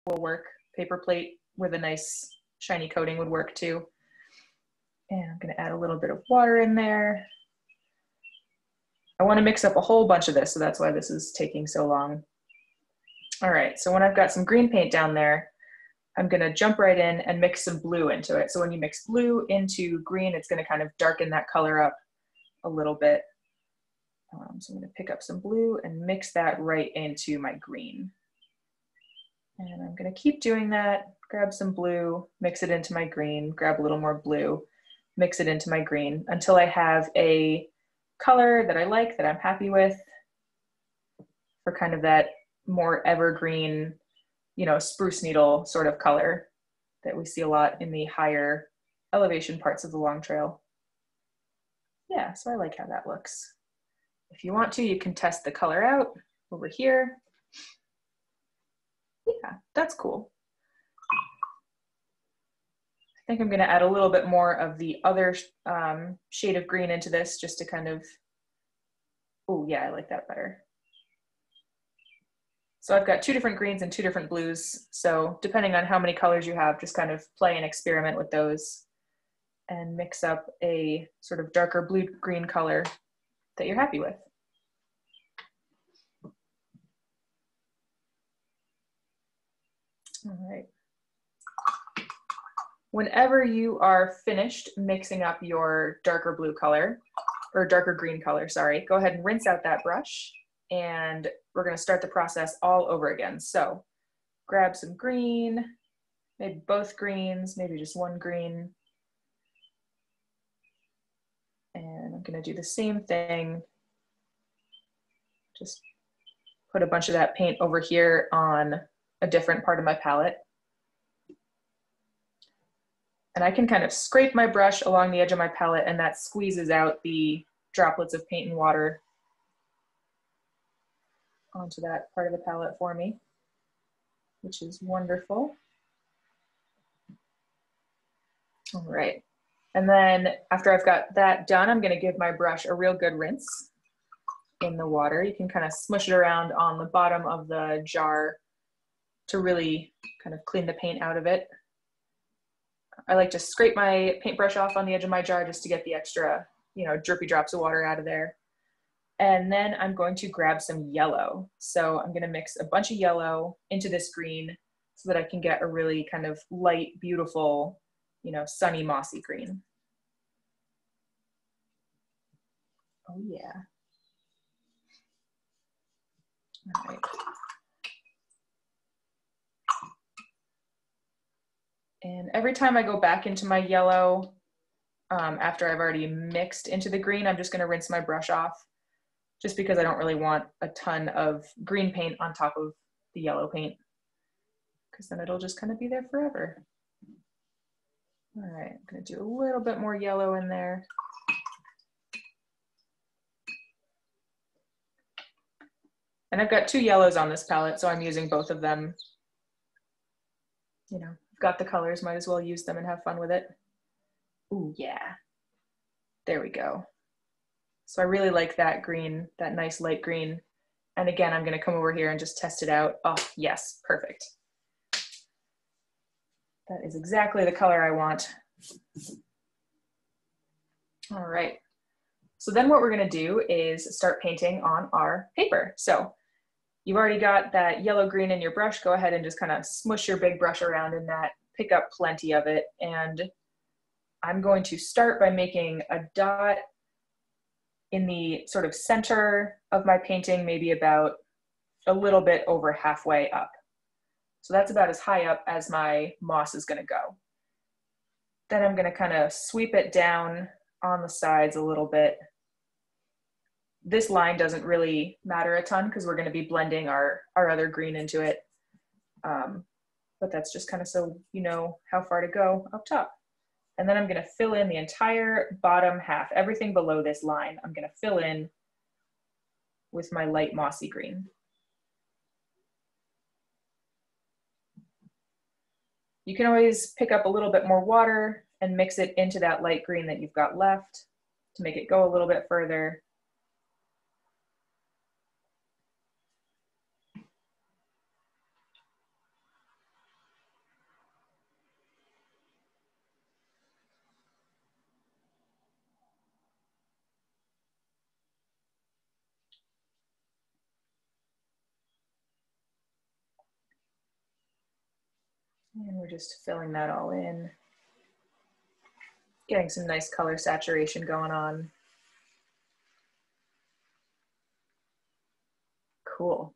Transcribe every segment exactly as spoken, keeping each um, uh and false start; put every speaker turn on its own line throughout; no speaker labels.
will work. Paper plate with a nice shiny coating would work too. And I'm gonna add a little bit of water in there. I wanna mix up a whole bunch of this, so that's why this is taking so long. All right, so when I've got some green paint down there, I'm gonna jump right in and mix some blue into it. So when you mix blue into green, it's gonna kind of darken that color up a little bit. Um, so I'm gonna pick up some blue and mix that right into my green. And I'm gonna keep doing that, grab some blue, mix it into my green, grab a little more blue, mix it into my green until I have a color that I like, that I'm happy with, for kind of that more evergreen, you know, spruce needle sort of color that we see a lot in the higher elevation parts of the Long Trail. Yeah, so I like how that looks. If you want to, you can test the color out over here. Yeah, that's cool. I think I'm gonna add a little bit more of the other um, shade of green into this just to kind of, oh yeah, I like that better. So I've got two different greens and two different blues. So depending on how many colors you have, just kind of play and experiment with those and mix up a sort of darker blue-green color that you're happy with. All right. Whenever you are finished mixing up your darker blue color, or darker green color, sorry, go ahead and rinse out that brush, and we're gonna start the process all over again. So grab some green, maybe both greens, maybe just one green. And I'm gonna do the same thing. Just put a bunch of that paint over here on a different part of my palette. And I can kind of scrape my brush along the edge of my palette, and that squeezes out the droplets of paint and water onto that part of the palette for me, which is wonderful. All right. And then after I've got that done, I'm gonna give my brush a real good rinse in the water. You can kind of smush it around on the bottom of the jar to really kind of clean the paint out of it. I like to scrape my paintbrush off on the edge of my jar just to get the extra, you know, drippy drops of water out of there. And then I'm going to grab some yellow. So I'm gonna mix a bunch of yellow into this green so that I can get a really kind of light, beautiful, you know, sunny, mossy green. Oh yeah. All right. And every time I go back into my yellow, um, after I've already mixed into the green, I'm just gonna rinse my brush off, just because I don't really want a ton of green paint on top of the yellow paint, because then it'll just kind of be there forever. All right, I'm gonna do a little bit more yellow in there. And I've got two yellows on this palette, so I'm using both of them. You know, I've got the colors, might as well use them and have fun with it. Ooh, yeah. There we go. So I really like that green, that nice light green. And again, I'm gonna come over here and just test it out. Oh, yes, perfect. That is exactly the color I want. All right. So then what we're gonna do is start painting on our paper. So you've already got that yellow green in your brush. Go ahead and just kind of smush your big brush around in that, pick up plenty of it. And I'm going to start by making a dot in the sort of center of my painting, maybe about a little bit over halfway up. So that's about as high up as my moss is gonna go. Then I'm gonna kind of sweep it down on the sides a little bit. This line doesn't really matter a ton because we're gonna be blending our, our other green into it. Um, but that's just kind of so you know how far to go up top. And then I'm gonna fill in the entire bottom half, everything below this line, I'm gonna fill in with my light mossy green. You can always pick up a little bit more water and mix it into that light green that you've got left to make it go a little bit further. And we're just filling that all in. Getting some nice color saturation going on. Cool.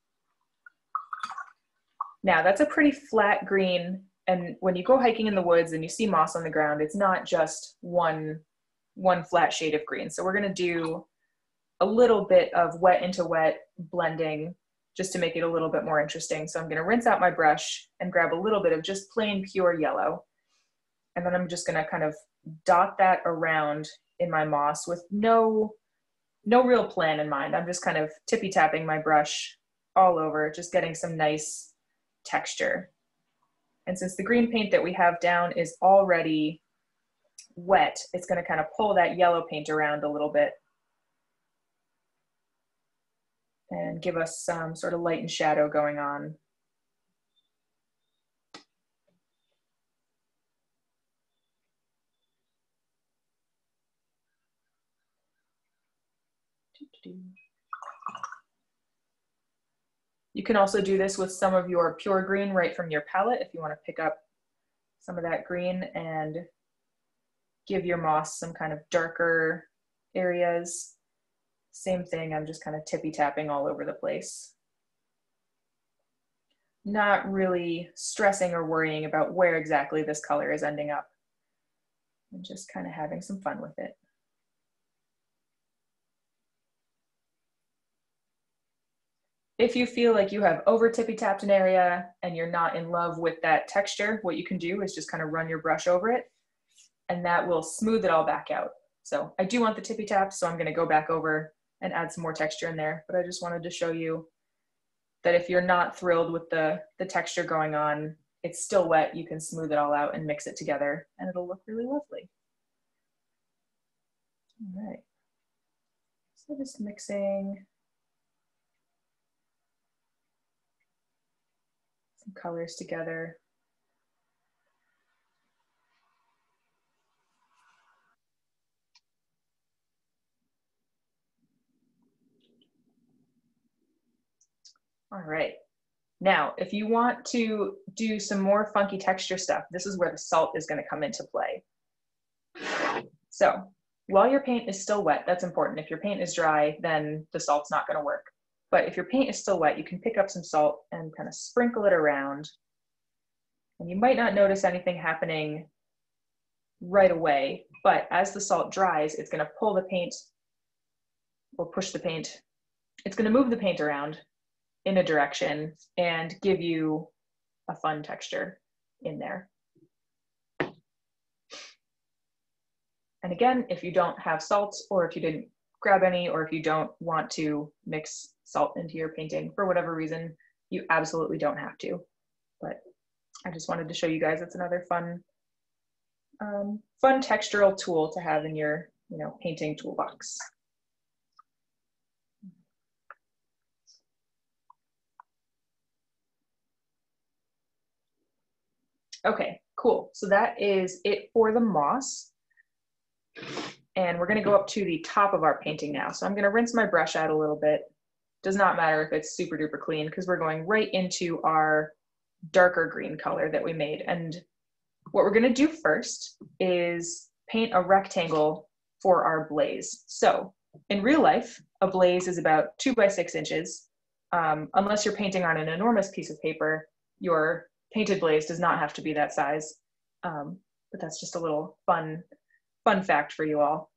Now that's a pretty flat green, and when you go hiking in the woods and you see moss on the ground, it's not just one, one flat shade of green. So we're gonna do a little bit of wet into wet blending just to make it a little bit more interesting. So I'm gonna rinse out my brush and grab a little bit of just plain pure yellow. And then I'm just gonna kind of dot that around in my moss with no, no real plan in mind. I'm just kind of tippy tapping my brush all over, just getting some nice texture. And since the green paint that we have down is already wet, it's gonna kind of pull that yellow paint around a little bit and give us some sort of light and shadow going on. You can also do this with some of your pure green right from your palette if you want to pick up some of that green and give your moss some kind of darker areas. Same thing, I'm just kind of tippy tapping all over the place. Not really stressing or worrying about where exactly this color is ending up. And just kind of having some fun with it. If you feel like you have over tippy tapped an area and you're not in love with that texture, what you can do is just kind of run your brush over it and that will smooth it all back out. So I do want the tippy taps, so I'm gonna go back over and add some more texture in there, but I just wanted to show you that if you're not thrilled with the, the texture going on, it's still wet, you can smooth it all out and mix it together and it'll look really lovely. All right, so just mixing some colors together. All right, now if you want to do some more funky texture stuff, this is where the salt is going to come into play. So while your paint is still wet, that's important. If your paint is dry, then the salt's not going to work. But if your paint is still wet, you can pick up some salt and kind of sprinkle it around. And you might not notice anything happening right away, but as the salt dries, it's going to pull the paint or push the paint. It's going to move the paint around in a direction and give you a fun texture in there. And again, if you don't have salt, or if you didn't grab any, or if you don't want to mix salt into your painting for whatever reason, you absolutely don't have to. But I just wanted to show you guys it's another fun, um, fun textural tool to have in your, you know, painting toolbox. Okay, cool. So that is it for the moss. And we're gonna go up to the top of our painting now. So I'm gonna rinse my brush out a little bit. Does not matter if it's super duper clean because we're going right into our darker green color that we made. And what we're gonna do first is paint a rectangle for our blaze. So in real life, a blaze is about two by six inches. Um, unless you're painting on an enormous piece of paper, your painted blaze does not have to be that size. Um, but that's just a little fun, fun fact for you all.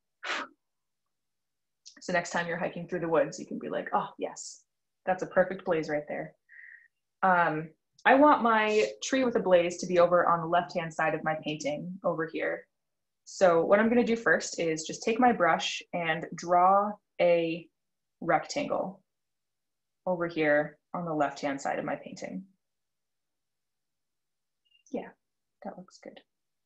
So next time you're hiking through the woods, you can be like, oh yes, that's a perfect blaze right there. Um, I want my tree with a blaze to be over on the left-hand side of my painting over here. So what I'm gonna do first is just take my brush and draw a rectangle over here on the left-hand side of my painting. Yeah, that looks good.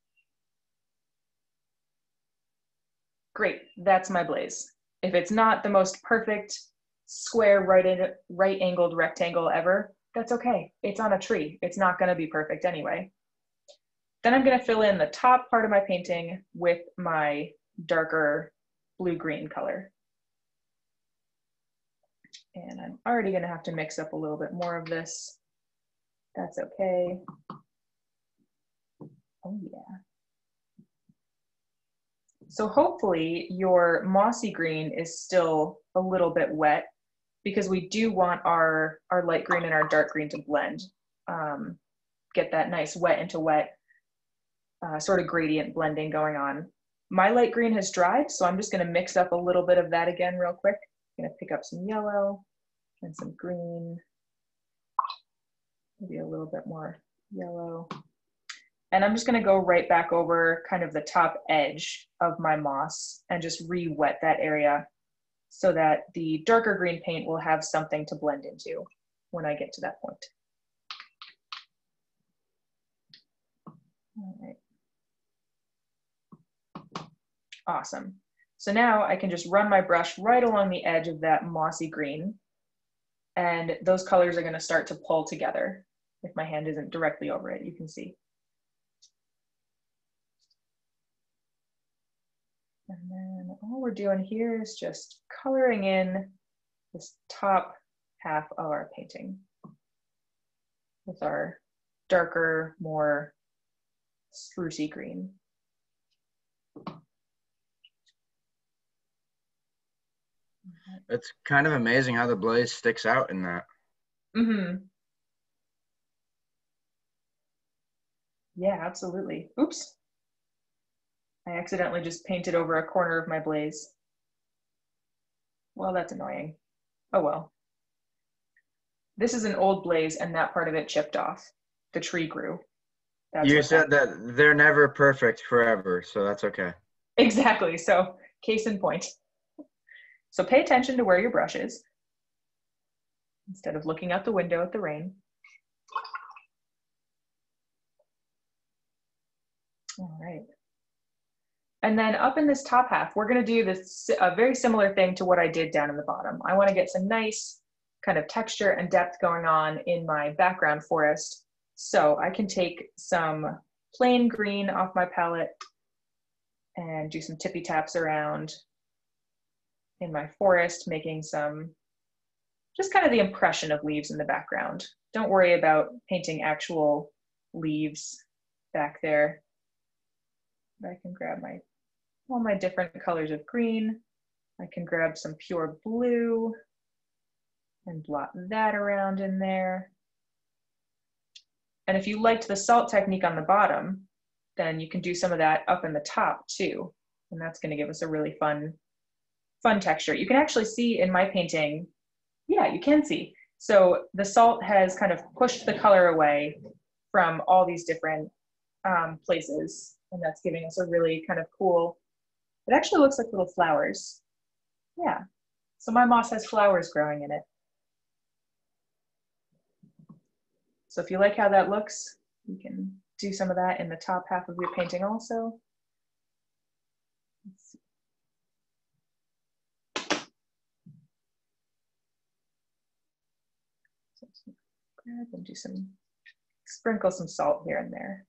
Great, that's my blaze. If it's not the most perfect square right, in, right angled rectangle ever, that's okay. It's on a tree. It's not gonna be perfect anyway. Then I'm gonna fill in the top part of my painting with my darker blue-green color. And I'm already gonna have to mix up a little bit more of this. That's okay. Oh yeah. So hopefully your mossy green is still a little bit wet, because we do want our, our light green and our dark green to blend. Um, get that nice wet into wet uh, sort of gradient blending going on. My light green has dried, so I'm just gonna mix up a little bit of that again real quick. I'm gonna pick up some yellow and some green, maybe a little bit more yellow. And I'm just gonna go right back over kind of the top edge of my moss and just re-wet that area so that the darker green paint will have something to blend into when I get to that point. All right. Awesome. So now I can just run my brush right along the edge of that mossy green, and those colors are going to start to pull together. If my hand isn't directly over it, you can see. And then all we're doing here is just coloring in this top half of our painting with our darker, more sprucey green.
It's kind of amazing how the blaze sticks out in that.
Mm-hmm. Yeah, absolutely. Oops. I accidentally just painted over a corner of my blaze. Well, that's annoying. Oh well. This is an old blaze and that part of it chipped off. The tree grew. That's
You
what's
said
happening.
that they're never perfect forever, so that's okay.
Exactly, so case in point. So pay attention to where your brush is instead of looking out the window at the rain. All right. And then up in this top half, we're gonna do this a very similar thing to what I did down in the bottom. I wanna get some nice kind of texture and depth going on in my background forest. So I can take some plain green off my palette and do some tippy taps around in my forest, making some, just kind of the impression of leaves in the background. Don't worry about painting actual leaves back there. I can grab my, all my different colors of green. I can grab some pure blue and blot that around in there. And if you liked the salt technique on the bottom, then you can do some of that up in the top too. And that's gonna give us a really fun, fun texture. You can actually see in my painting, yeah, you can see. So the salt has kind of pushed the color away from all these different um, places. And that's giving us a really kind of cool, it actually looks like little flowers. Yeah, so my moss has flowers growing in it. So if you like how that looks, you can do some of that in the top half of your painting also. Let's see. So grab and do some, sprinkle some salt here and there.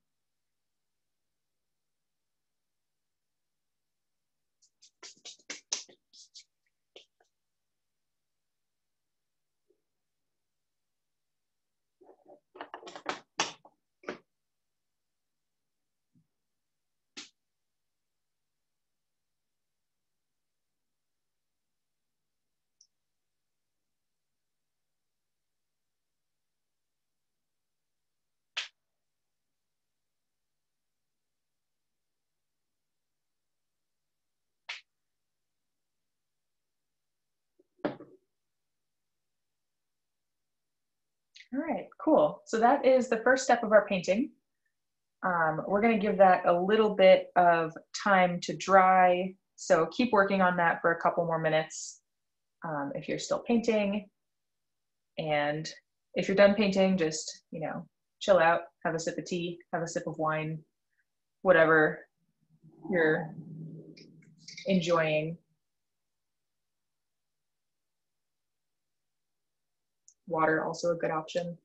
All right, cool. So that is the first step of our painting. Um, we're gonna give that a little bit of time to dry. So keep working on that for a couple more minutes um, if you're still painting. And if you're done painting, just, you know, chill out, have a sip of tea, have a sip of wine, whatever you're enjoying. Water, also a good option.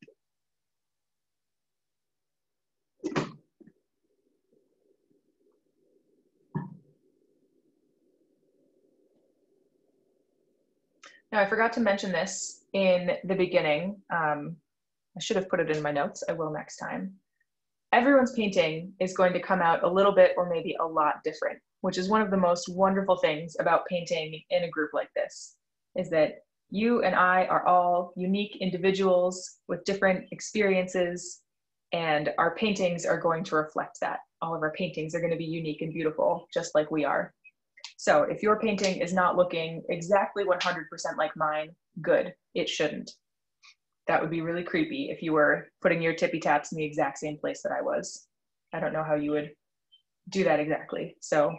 Now, I forgot to mention this in the beginning. Um, I should have put it in my notes. I will next time. everyone's painting is going to come out a little bit or maybe a lot different, which is one of the most wonderful things about painting in a group like this, is that you and I are all unique individuals with different experiences, and our paintings are going to reflect that. All of our paintings are going to be unique and beautiful, just like we are. So if your painting is not looking exactly one hundred percent like mine, good, it shouldn't. That would be really creepy if you were putting your tippy taps in the exact same place that I was. I don't know how you would do that exactly. So,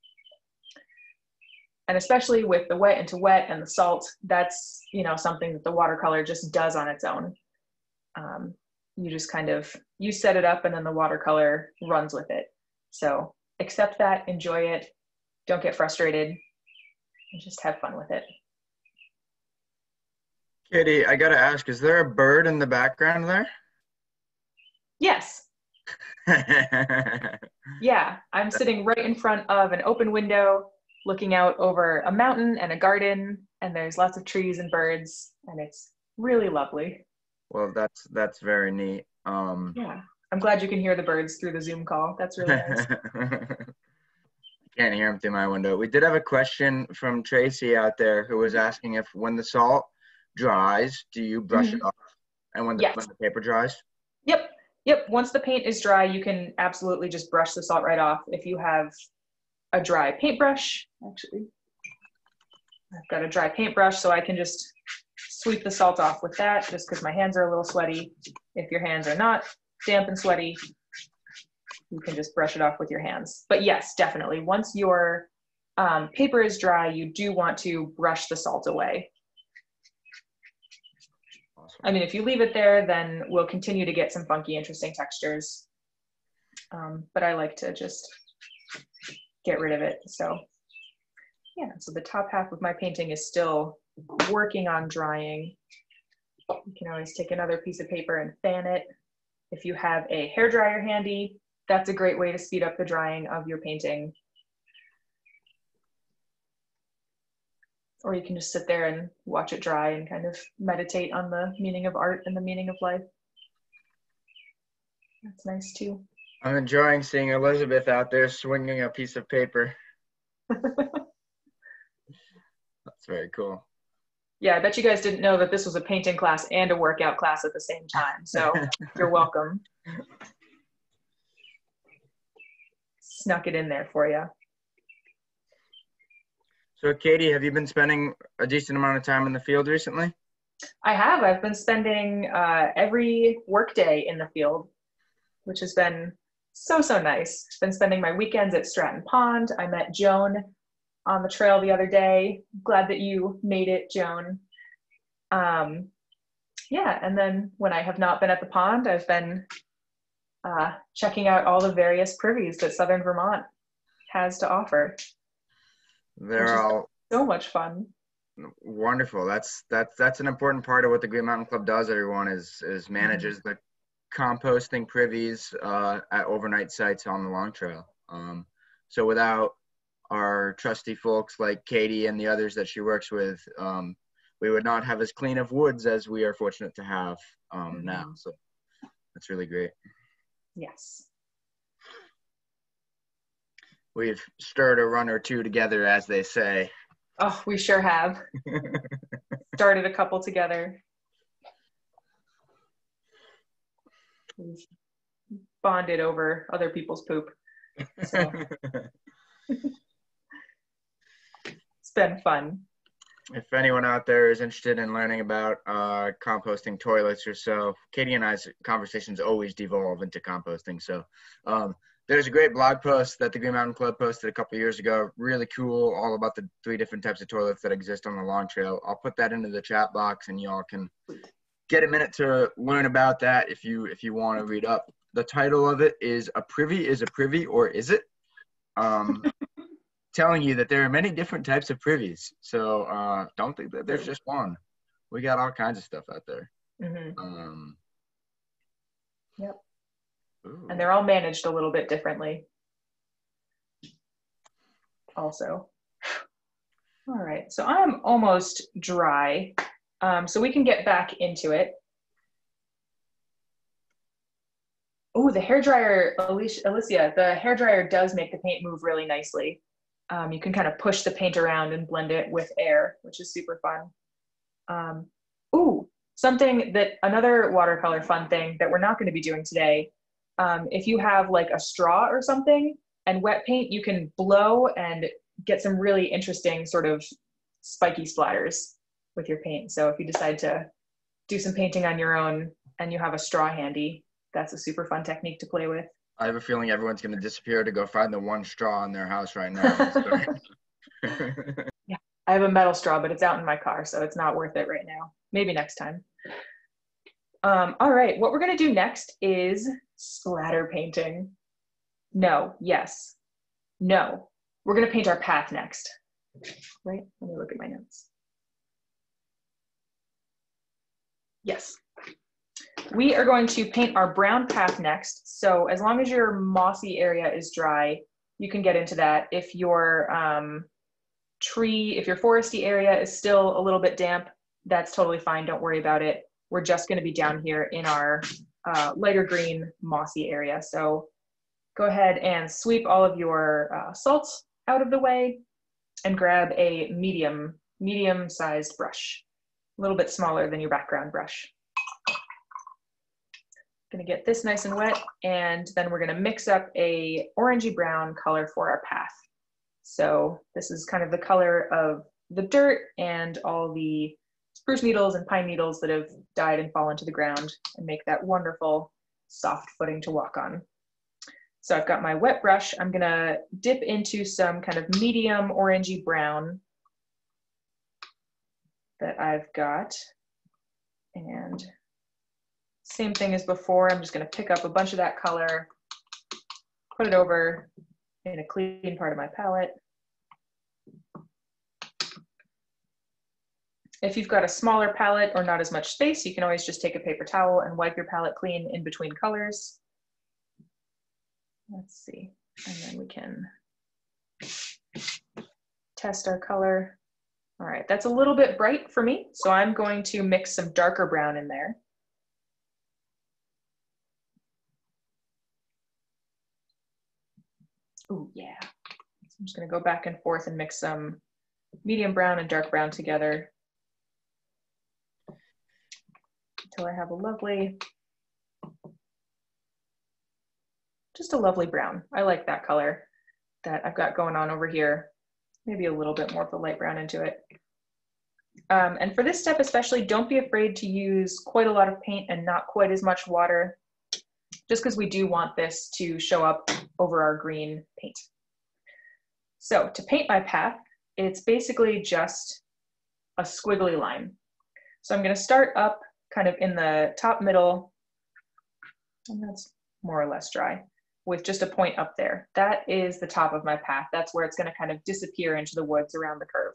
and especially with the wet into wet and the salt, that's, you know, something that the watercolor just does on its own. Um, you just kind of, you set it up and then the watercolor runs with it. So accept that, enjoy it, don't get frustrated, and just have fun with it.
Katie, I gotta ask, is there a bird in the background there?
Yes. Yeah, I'm sitting right in front of an open window, looking out over a mountain and a garden, and there's lots of trees and birds, and it's really lovely.
Well, that's that's very neat. Um,
yeah, I'm glad you can hear the birds through the Zoom call. That's really nice.
Can't hear them through my window. We did have a question from Tracy out there who was asking if when the salt dries, do you brush mm-hmm. it off? And when the,
yes.
when the paper dries?
Yep. Yep. Once the paint is dry, you can absolutely just brush the salt right off. If you have a dry paintbrush, actually, I've got a dry paintbrush, so I can just sweep the salt off with that, just because my hands are a little sweaty. If your hands are not damp and sweaty, you can just brush it off with your hands. But yes, definitely. Once your um, paper is dry, you do want to brush the salt away. Awesome. I mean, if you leave it there, then we'll continue to get some funky, interesting textures. Um, but I like to just get rid of it. So yeah, so the top half of my painting is still working on drying. You can always take another piece of paper and fan it. If you have a hairdryer handy, that's a great way to speed up the drying of your painting. Or you can just sit there and watch it dry and kind of meditate on the meaning of art and the meaning of life. That's nice too.
I'm enjoying seeing Elizabeth out there swinging a piece of paper. That's very cool.
Yeah, I bet you guys didn't know that this was a painting class and a workout class at the same time. So you're welcome. Snuck it in there for you.
So Katie, have you been spending a decent amount of time in the field recently?
I have. I've been spending uh, every workday in the field, which has been so, so nice. Been spending my weekends at Stratton Pond. I met Joan on the trail the other day. Glad that you made it, Joan. Um, yeah, and then when I have not been at the pond, I've been uh, checking out all the various privies that Southern Vermont has to offer.
They're all
so much fun.
Wonderful. That's that's that's an important part of what the Green Mountain Club does. Everyone is is manages mm-hmm. the composting privies uh, at overnight sites on the Long Trail. Um, so without our trusty folks like Katie and the others that she works with, um, we would not have as clean of woods as we are fortunate to have um, mm-hmm. now. So that's really great.
Yes.
We've stirred a run or two together, as they say.
Oh, we sure have. Started a couple together. We've bonded over other people's poop. So. It's been fun.
If anyone out there is interested in learning about uh, composting toilets or so, Katie and I's conversations always devolve into composting. So um, there's a great blog post that the Green Mountain Club posted a couple years ago. Really cool, all about the three different types of toilets that exist on the Long Trail. I'll put that into the chat box, and y'all can get a minute to learn about that if you if you want to read up. The title of it is "A Privy is a Privy, or Is It?" Um, telling you that there are many different types of privies. So uh, don't think that there's just one. We got all kinds of stuff out there.
Mm-hmm.
Um,
yep. Ooh. And they're all managed a little bit differently. Also. All right, so I'm almost dry. Um, so we can get back into it. Oh, the hairdryer, Alicia, Alicia, the hairdryer does make the paint move really nicely. Um, you can kind of push the paint around and blend it with air, which is super fun. Um, ooh, something that, another watercolor fun thing that we're not going to be doing today. Um, if you have like a straw or something and wet paint, you can blow and get some really interesting sort of spiky splatters with your paint. So if you decide to do some painting on your own and you have a straw handy, that's a super fun technique to play with.
I have a feeling everyone's going to disappear to go find the one straw in their house right now.
Yeah, I have a metal straw, but it's out in my car, so it's not worth it right now. Maybe next time. Um, all right, what we're going to do next is splatter painting. No, yes, no. We're going to paint our path next. Right? Let me look at my notes. Yes. We are going to paint our brown path next. So as long as your mossy area is dry, you can get into that. If your um, tree, if your foresty area is still a little bit damp, that's totally fine. Don't worry about it. We're just going to be down here in our uh, lighter green mossy area. So go ahead and sweep all of your uh, salt out of the way and grab a medium, medium-sized brush, a little bit smaller than your background brush. Gonna get this nice and wet, and then we're gonna mix up a orangey brown color for our path. So this is kind of the color of the dirt and all the spruce needles and pine needles that have died and fallen to the ground and make that wonderful soft footing to walk on. So I've got my wet brush. I'm gonna dip into some kind of medium orangey brown that I've got, and same thing as before. I'm just going to pick up a bunch of that color, put it over in a clean part of my palette. If you've got a smaller palette or not as much space, you can always just take a paper towel and wipe your palette clean in between colors. Let's see, and then we can test our color. All right, that's a little bit bright for me, so I'm going to mix some darker brown in there. Oh yeah. So I'm just gonna go back and forth and mix some medium brown and dark brown together until I have a lovely, just a lovely brown. I like that color that I've got going on over here. Maybe a little bit more of the light brown into it. Um, and for this step especially, don't be afraid to use quite a lot of paint and not quite as much water, just because we do want this to show up over our green paint. So to paint my path, it's basically just a squiggly line. So I'm going to start up kind of in the top middle, and that's more or less dry, with just a point up there. That is the top of my path. That's where it's going to kind of disappear into the woods around the curve.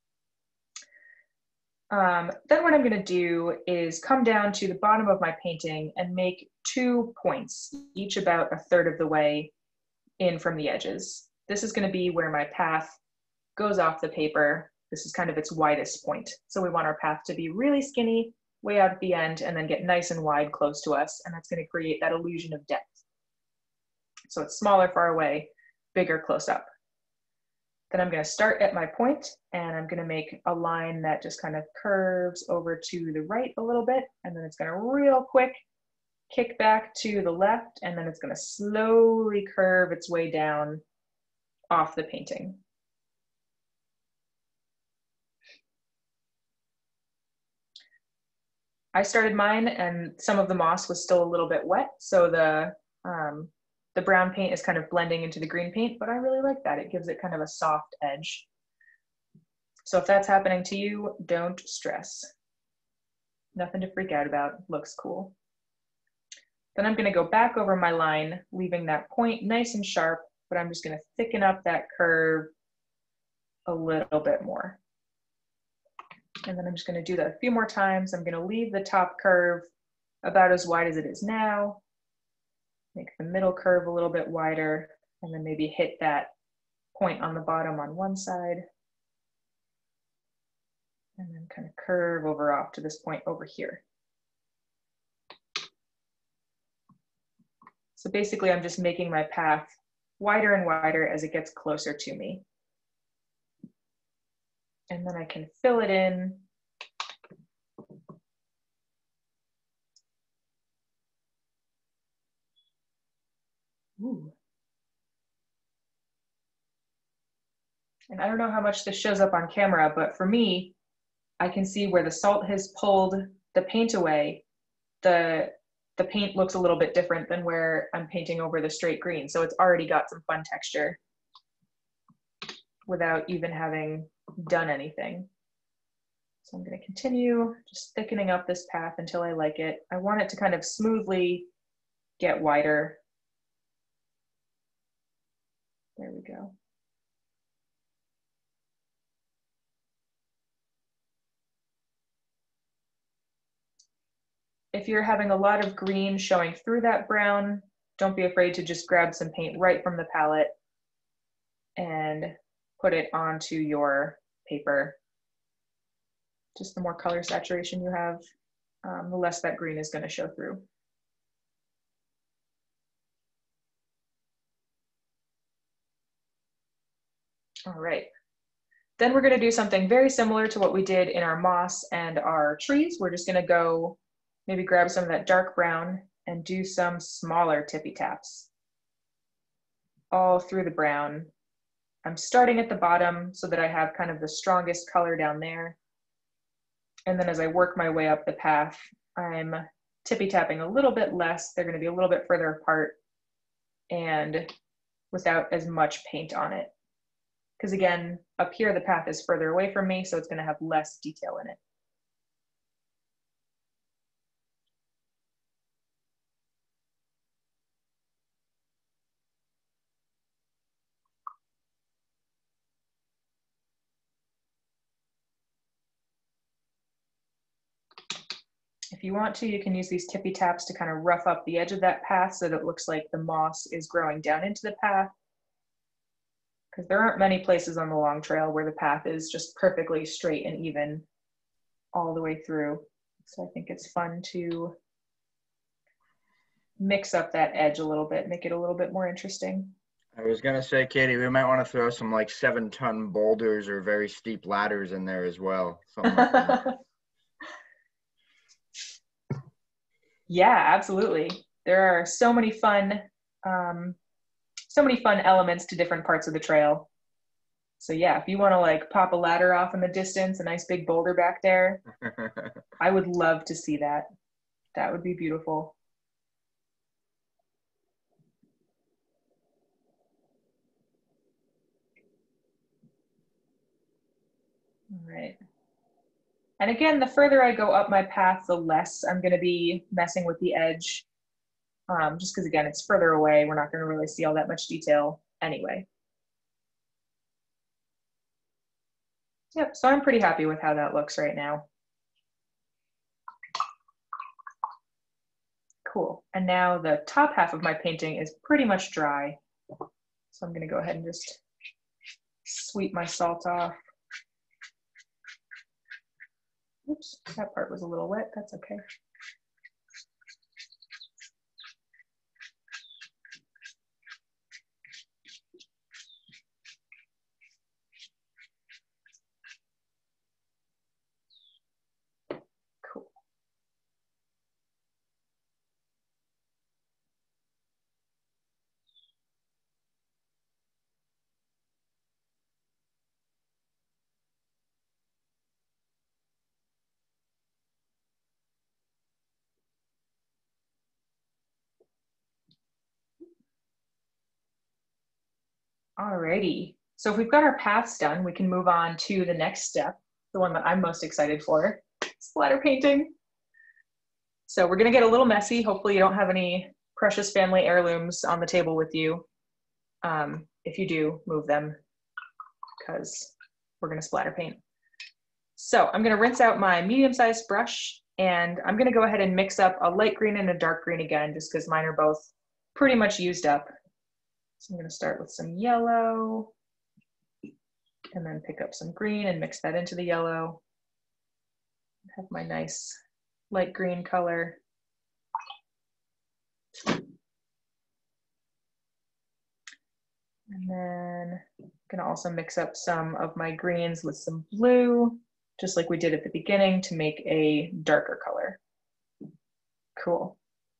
Um, then what I'm going to do is come down to the bottom of my painting and make two points, each about a third of the way in from the edges. This is going to be where my path goes off the paper. This is kind of its widest point. So we want our path to be really skinny, way out at the end, and then get nice and wide close to us. And that's going to create that illusion of depth. So it's smaller far away, bigger close up. Then I'm going to start at my point, and I'm going to make a line that just kind of curves over to the right a little bit, and then it's going to real quick kick back to the left, and then it's going to slowly curve its way down off the painting. I started mine, and some of the moss was still a little bit wet, so the um, the brown paint is kind of blending into the green paint, but I really like that. It gives it kind of a soft edge. So if that's happening to you, don't stress. Nothing to freak out about, looks cool. Then I'm gonna go back over my line, leaving that point nice and sharp, but I'm just gonna thicken up that curve a little bit more. And then I'm just gonna do that a few more times. I'm gonna leave the top curve about as wide as it is now, make the middle curve a little bit wider, and then maybe hit that point on the bottom on one side, and then kind of curve over off to this point over here. So basically I'm just making my path wider and wider as it gets closer to me. And then I can fill it in. Ooh. And I don't know how much this shows up on camera, but for me, I can see where the salt has pulled the paint away. The, the paint looks a little bit different than where I'm painting over the straight green. So it's already got some fun texture without even having done anything. So I'm going to continue just thickening up this path until I like it. I want it to kind of smoothly get wider. There we go. If you're having a lot of green showing through that brown, don't be afraid to just grab some paint right from the palette and put it onto your paper. Just the more color saturation you have, um, the less that green is going to show through. All right. Then we're going to do something very similar to what we did in our moss and our trees. We're just going to go maybe grab some of that dark brown and do some smaller tippy taps all through the brown. I'm starting at the bottom so that I have kind of the strongest color down there. And then as I work my way up the path, I'm tippy tapping a little bit less. They're going to be a little bit further apart and without as much paint on it. Because again, up here, the path is further away from me, so it's going to have less detail in it. If you want to, you can use these tippy taps to kind of rough up the edge of that path so that it looks like the moss is growing down into the path. Because there aren't many places on the long trail where the path is just perfectly straight and even all the way through. So I think it's fun to mix up that edge a little bit, make it a little bit more interesting.
I was gonna say, Katie, we might want to throw some like seven ton boulders or very steep ladders in there as well. Something like that.
Yeah, absolutely. There are so many fun, um, so many fun elements to different parts of the trail. So yeah, if you want to like pop a ladder off in the distance, a nice big boulder back there, I would love to see that. That would be beautiful. All right. And again, the further I go up my path, the less I'm going to be messing with the edge. Um, just because, again, it's further away. We're not going to really see all that much detail anyway. Yep, so I'm pretty happy with how that looks right now. Cool. And now the top half of my painting is pretty much dry. So I'm going to go ahead and just sweep my salt off. Oops, that part was a little wet. That's okay. Cool. Alrighty, so if we've got our paths done, we can move on to the next step, the one that I'm most excited for, splatter painting. So we're gonna get a little messy. Hopefully you don't have any precious family heirlooms on the table with you. Um, if you do, move them because we're gonna splatter paint. So I'm gonna rinse out my medium-sized brush and I'm gonna go ahead and mix up a light green and a dark green again, just because mine are both pretty much used up. So I'm going to start with some yellow and then pick up some green and mix that into the yellow. Have my nice light green color. And then I'm gonna also mix up some of my greens with some blue, just like we did at the beginning, to make a darker color. Cool.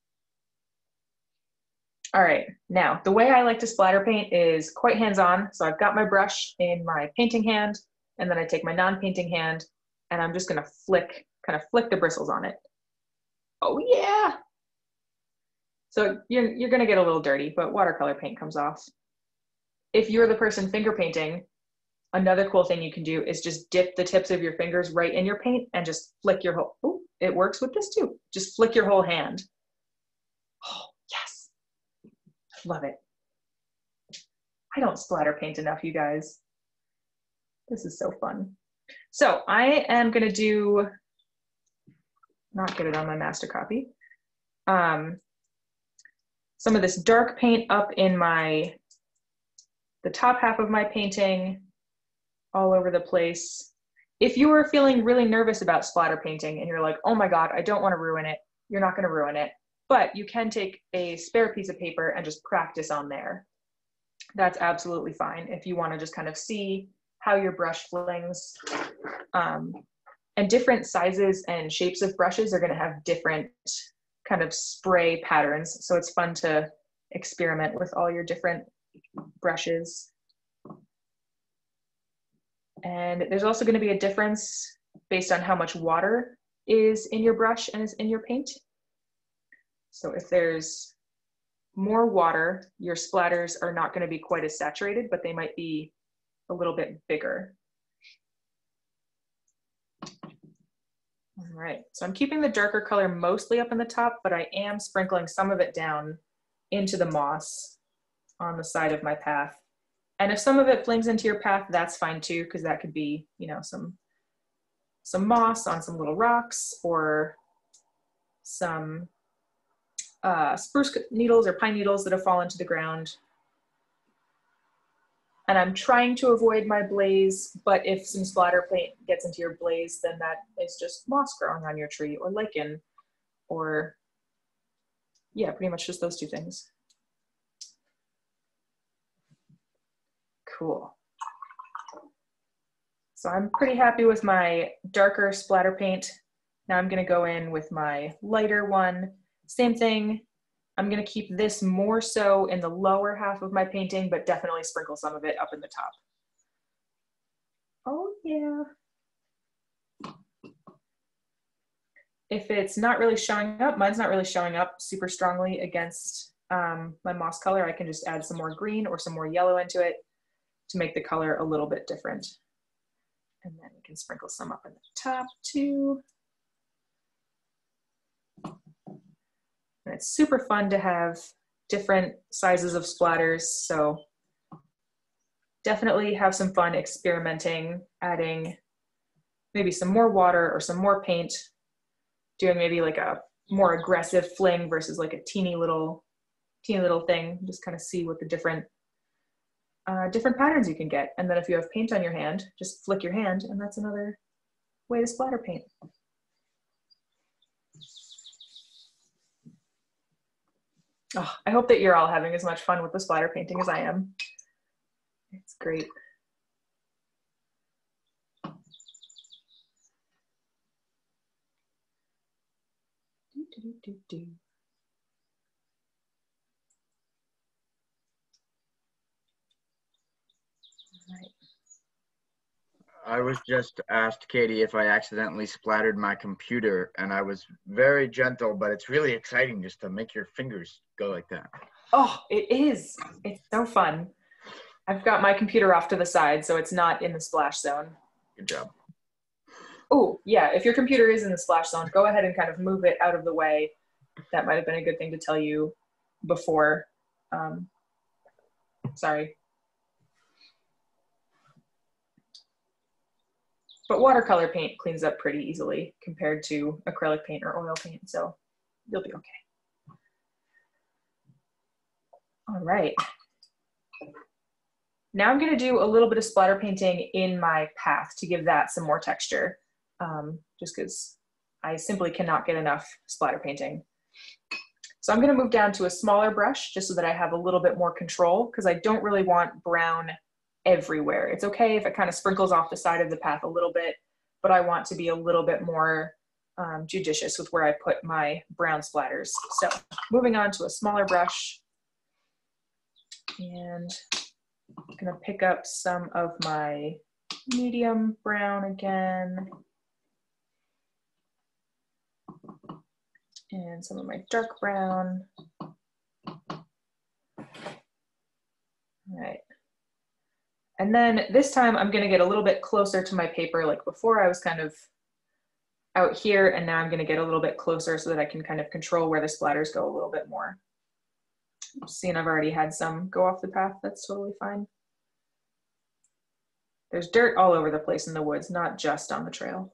All right, now the way I like to splatter paint is quite hands-on. So I've got my brush in my painting hand, and then I take my non-painting hand, and I'm just gonna flick, kind of flick the bristles on it. Oh yeah! So you're, you're gonna get a little dirty, but watercolor paint comes off. If you're the person finger painting, another cool thing you can do is just dip the tips of your fingers right in your paint and just flick your whole, oh, it works with this too. Just flick your whole hand. Oh, yes. Love it. I don't splatter paint enough, you guys. This is so fun. So I am gonna do, not get it on my master copy, um, some of this dark paint up in my, the top half of my painting, all over the place. If you are feeling really nervous about splatter painting and you're like, oh my God, I don't want to ruin it, you're not going to ruin it. But you can take a spare piece of paper and just practice on there. That's absolutely fine if you want to just kind of see how your brush flings. Um, and different sizes and shapes of brushes are going to have different kind of spray patterns. So it's fun to experiment with all your different brushes. And there's also going to be a difference based on how much water is in your brush and is in your paint. So if there's more water, your splatters are not going to be quite as saturated, but they might be a little bit bigger. All right, so I'm keeping the darker color mostly up in the top, but I am sprinkling some of it down into the moss on the side of my path. And if some of it flings into your path, that's fine too, because that could be, you know, some, some moss on some little rocks, or some uh, spruce needles or pine needles that have fallen to the ground. And I'm trying to avoid my blaze, but if some splatter paint gets into your blaze, then that is just moss growing on your tree, or lichen, or yeah, pretty much just those two things. Cool. So I'm pretty happy with my darker splatter paint. Now I'm gonna go in with my lighter one. Same thing. I'm gonna keep this more so in the lower half of my painting, but definitely sprinkle some of it up in the top. Oh yeah. If it's not really showing up, mine's not really showing up super strongly against um, my moss color, I can just add some more green or some more yellow into it to make the color a little bit different. And then we can sprinkle some up in the top too. And it's super fun to have different sizes of splatters, so definitely have some fun experimenting, adding maybe some more water or some more paint, doing maybe like a more aggressive fling versus like a teeny little, teeny little thing. Just kind of see what the different, uh, different patterns you can get. And then if you have paint on your hand, just flick your hand, and that's another way to splatter paint. Oh, I hope that you're all having as much fun with the splatter painting as I am. It's great. Do, do, do, do. All right.
I was just asked, Katie, if I accidentally splattered my computer, and I was very gentle, but it's really exciting just to make your fingers go like that.
Oh, it is. It's so fun. I've got my computer off to the side, so it's not in the splash zone.
Good job.
Oh, yeah, if your computer is in the splash zone, go ahead and kind of move it out of the way. That might have been a good thing to tell you before. Um, sorry. But watercolor paint cleans up pretty easily compared to acrylic paint or oil paint, so you'll be okay. All right. Now I'm gonna do a little bit of splatter painting in my path to give that some more texture, um, just because I simply cannot get enough splatter painting. So I'm going to move down to a smaller brush just so that I have a little bit more control, because I don't really want brown everywhere. It's okay if it kind of sprinkles off the side of the path a little bit, but I want to be a little bit more um, judicious with where I put my brown splatters. So moving on to a smaller brush, and I'm going to pick up some of my medium brown again, and some of my dark brown. All right. And then this time I'm gonna get a little bit closer to my paper. Like before I was kind of out here, and now I'm gonna get a little bit closer so that I can kind of control where the splatters go a little bit more. Seeing I've already had some go off the path, that's totally fine. There's dirt all over the place in the woods, not just on the trail.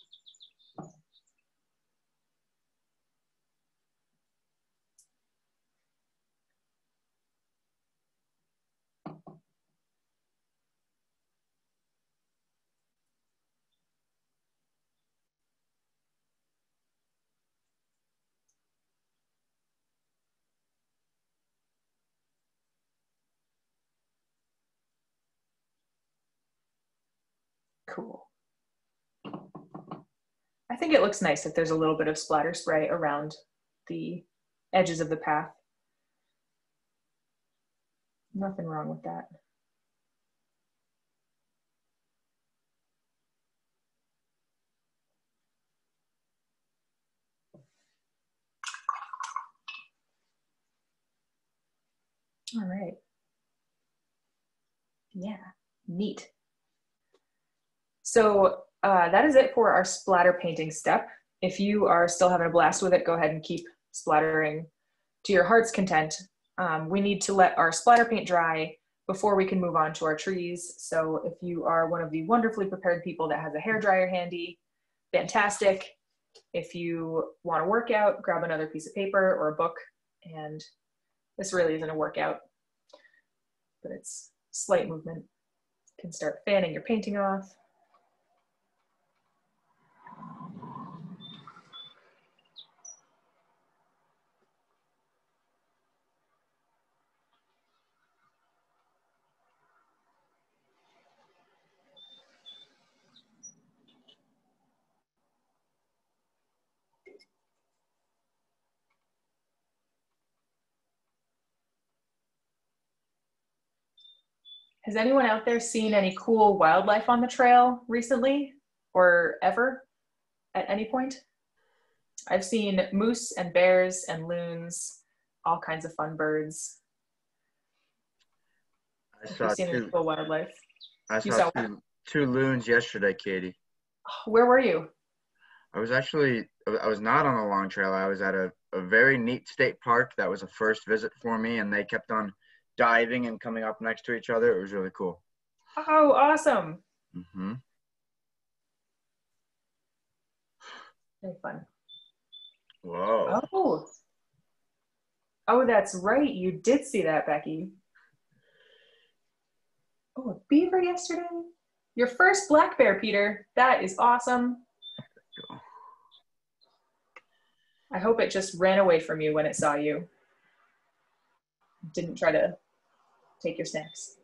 Cool. I think it looks nice if there's a little bit of splatter spray around the edges of the path. Nothing wrong with that. All right. Yeah, neat. So uh, that is it for our splatter painting step. If you are still having a blast with it, go ahead and keep splattering to your heart's content. Um, we need to let our splatter paint dry before we can move on to our trees. So if you are one of the wonderfully prepared people that has a hairdryer handy, fantastic. If you want to work out, grab another piece of paper or a book. And this really isn't a workout, but it's slight movement. You can start fanning your painting off. Has anyone out there seen any cool wildlife on the trail recently or ever at any point? I've seen moose and bears and loons, all kinds of fun birds.
I
Have
saw
you seen any
two.
cool wildlife?
I
You
saw
saw
two, two loons yesterday, Katie.
Where were you?
I was actually, I was not on a long trail. I was at a, a very neat state park. That was a first visit for me, and they kept on diving and coming up next to each other. It was really cool.
Oh, awesome.
Mm-hmm.
Very fun.
Whoa.
Oh. Oh, that's right. You did see that, Becky. Oh, a beaver yesterday? Your first black bear, Peter. That is awesome. I hope it just ran away from you when it saw you. Didn't try to take your snacks.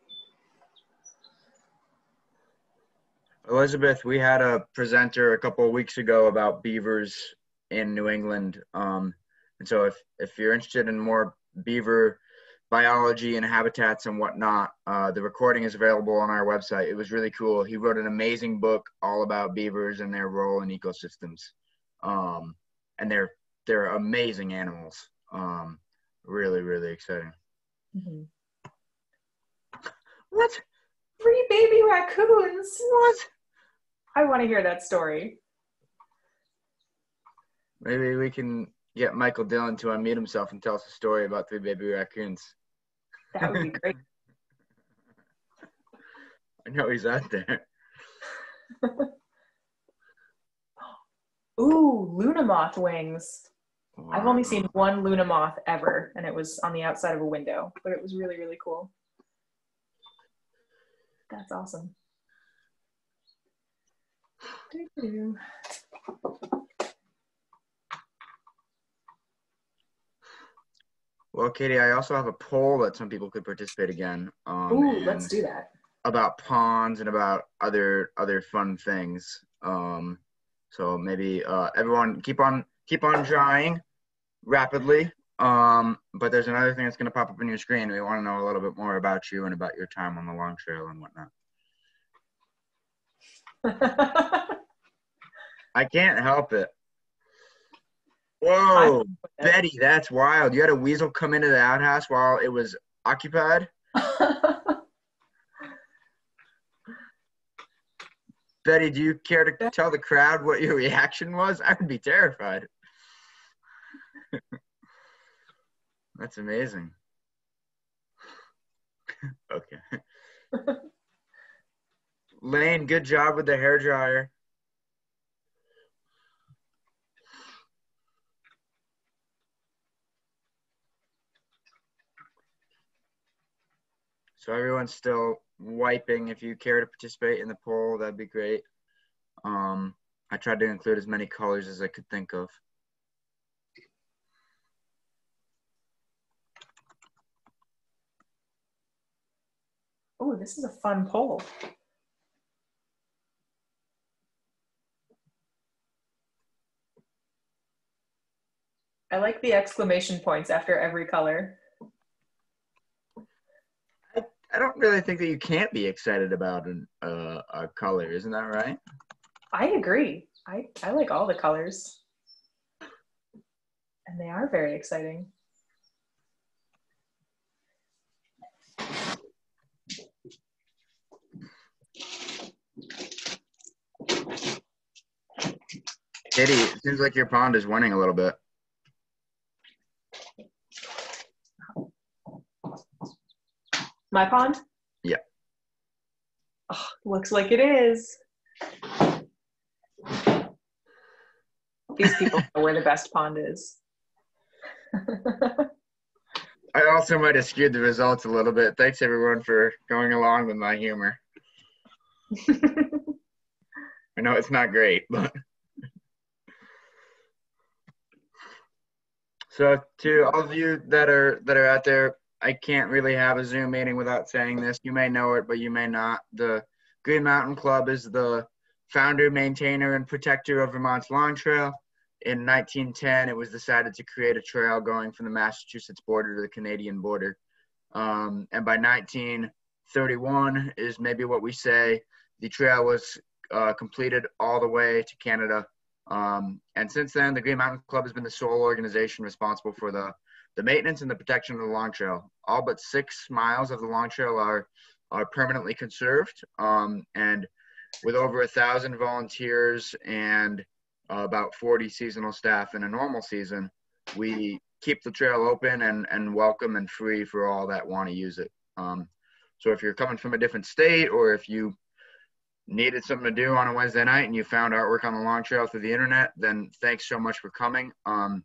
Elizabeth, we had a presenter a couple of weeks ago about beavers in New England. Um, and so if, if you're interested in more beaver biology and habitats and whatnot, uh, the recording is available on our website. It was really cool. He wrote an amazing book all about beavers and their role in ecosystems. Um, and they're, they're amazing animals. Um, really, really exciting.
Mm-hmm.
What?
Three baby raccoons?
What?
I want to hear that story.
Maybe we can get Michael Dillon to unmute himself and tell us a story about three baby raccoons.
That would be great.
I know he's out there.
Ooh, Luna moth wings.
Wow.
I've only seen one Luna moth ever, and it was on the outside of a window, but it was really, really cool. That's awesome. Doo-doo.
Well, Katie, I also have a poll that some people could participate again. Um,
Ooh,
and
let's do that.
about ponds and about other other fun things. Um, so maybe uh, everyone keep on keep on drawing rapidly. Um, but there's another thing that's going to pop up on your screen. We want to know a little bit more about you and about your time on the long trail and whatnot. I can't help it. Whoa, Betty, that's wild. You had a weasel come into the outhouse while it was occupied? Betty, do you care to tell the crowd what your reaction was? I would be terrified. That's amazing. Okay. Lane, good job with the hairdryer. So everyone's still wiping. If you care to participate in the poll, that'd be great. Um, I tried to include as many colors as I could think of.
Oh, this is a fun poll. I like the exclamation points after every color.
I, I don't really think that you can't be excited about an, uh, a color. Isn't that right?
I agree. I, I like all the colors. And they are very exciting.
Katie, it seems like your pond is winning a little bit.
My pond?
Yeah.
Oh, looks like it is. These people know where the best pond is.
I also might have skewed the results a little bit. Thanks, everyone, for going along with my humor. I know it's not great, but... So to all of you that are that are out there, I can't really have a Zoom meeting without saying this. You may know it, but you may not. The Green Mountain Club is the founder, maintainer, and protector of Vermont's Long Trail. In nineteen ten, it was decided to create a trail going from the Massachusetts border to the Canadian border. Um, and by nineteen thirty-one is maybe what we say, the trail was uh, completed all the way to Canada. Um, and since then, the Green Mountain Club has been the sole organization responsible for the, the maintenance and the protection of the Long Trail. All but six miles of the Long Trail are, are permanently conserved. Um, and with over a thousand volunteers and uh, about forty seasonal staff in a normal season, we keep the trail open and, and welcome and free for all that want to use it. Um, so if you're coming from a different state, or if you needed something to do on a Wednesday night and you found artwork on the Long Trail through the internet, then thanks so much for coming. Um,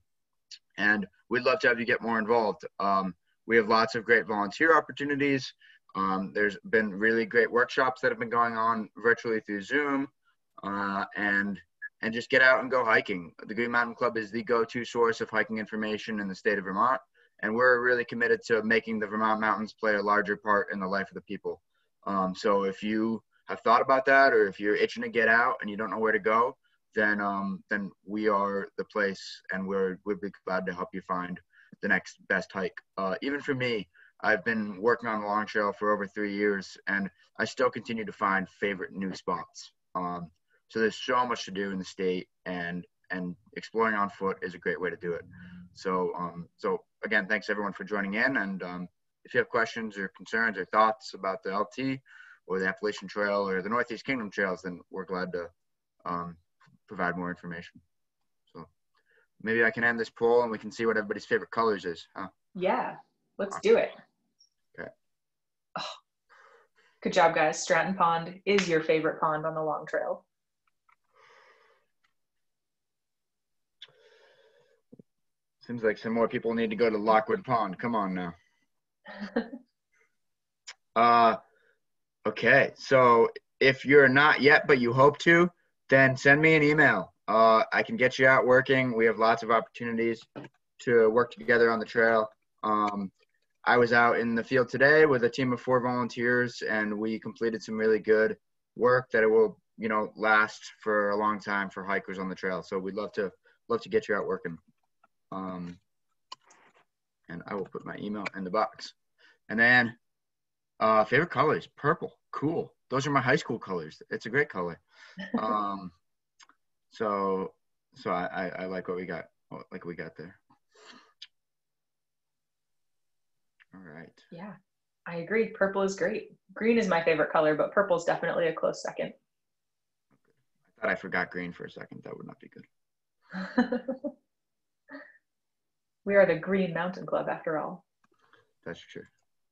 and we'd love to have you get more involved. Um, we have lots of great volunteer opportunities. Um, there's been really great workshops that have been going on virtually through Zoom, uh, and and just get out and go hiking. The Green Mountain Club is the go-to source of hiking information in the state of Vermont, and we're really committed to making the Vermont mountains play a larger part in the life of the people. Um, so if you have thought about that, or if you're itching to get out and you don't know where to go, then um, then we are the place, and we're we'd be glad to help you find the next best hike. Uh, even for me, I've been working on the Long Trail for over three years, and I still continue to find favorite new spots. Um, so there's so much to do in the state, and and exploring on foot is a great way to do it. So um, so again, thanks everyone for joining in, and um, if you have questions or concerns or thoughts about the L T, or the Appalachian Trail, or the Northeast Kingdom Trails, then we're glad to um, provide more information. So maybe I can end this poll and we can see what everybody's favorite colors is, huh?
Yeah, let's do it.
Okay.
Oh, good job, guys. Stratton Pond is your favorite pond on the Long Trail.
Seems like some more people need to go to Lockwood Pond. Come on now. uh, Okay, so if you're not yet, but you hope to, then send me an email. Uh, I can get you out working. We have lots of opportunities to work together on the trail. Um, I was out in the field today with a team of four volunteers, and we completed some really good work that it will, you know, last for a long time for hikers on the trail. So we'd love to love to get you out working. Um, and I will put my email in the box. And then uh, favorite colors, purple, cool. Those are my high school colors. It's a great color. Um, so so I, I, I like what we got, like we got there. All right.
Yeah, I agree. Purple is great. Green is my favorite color, but purple is definitely a close second.
I thought I forgot green for a second. That would not be good.
We are the Green Mountain Club after all.
That's true.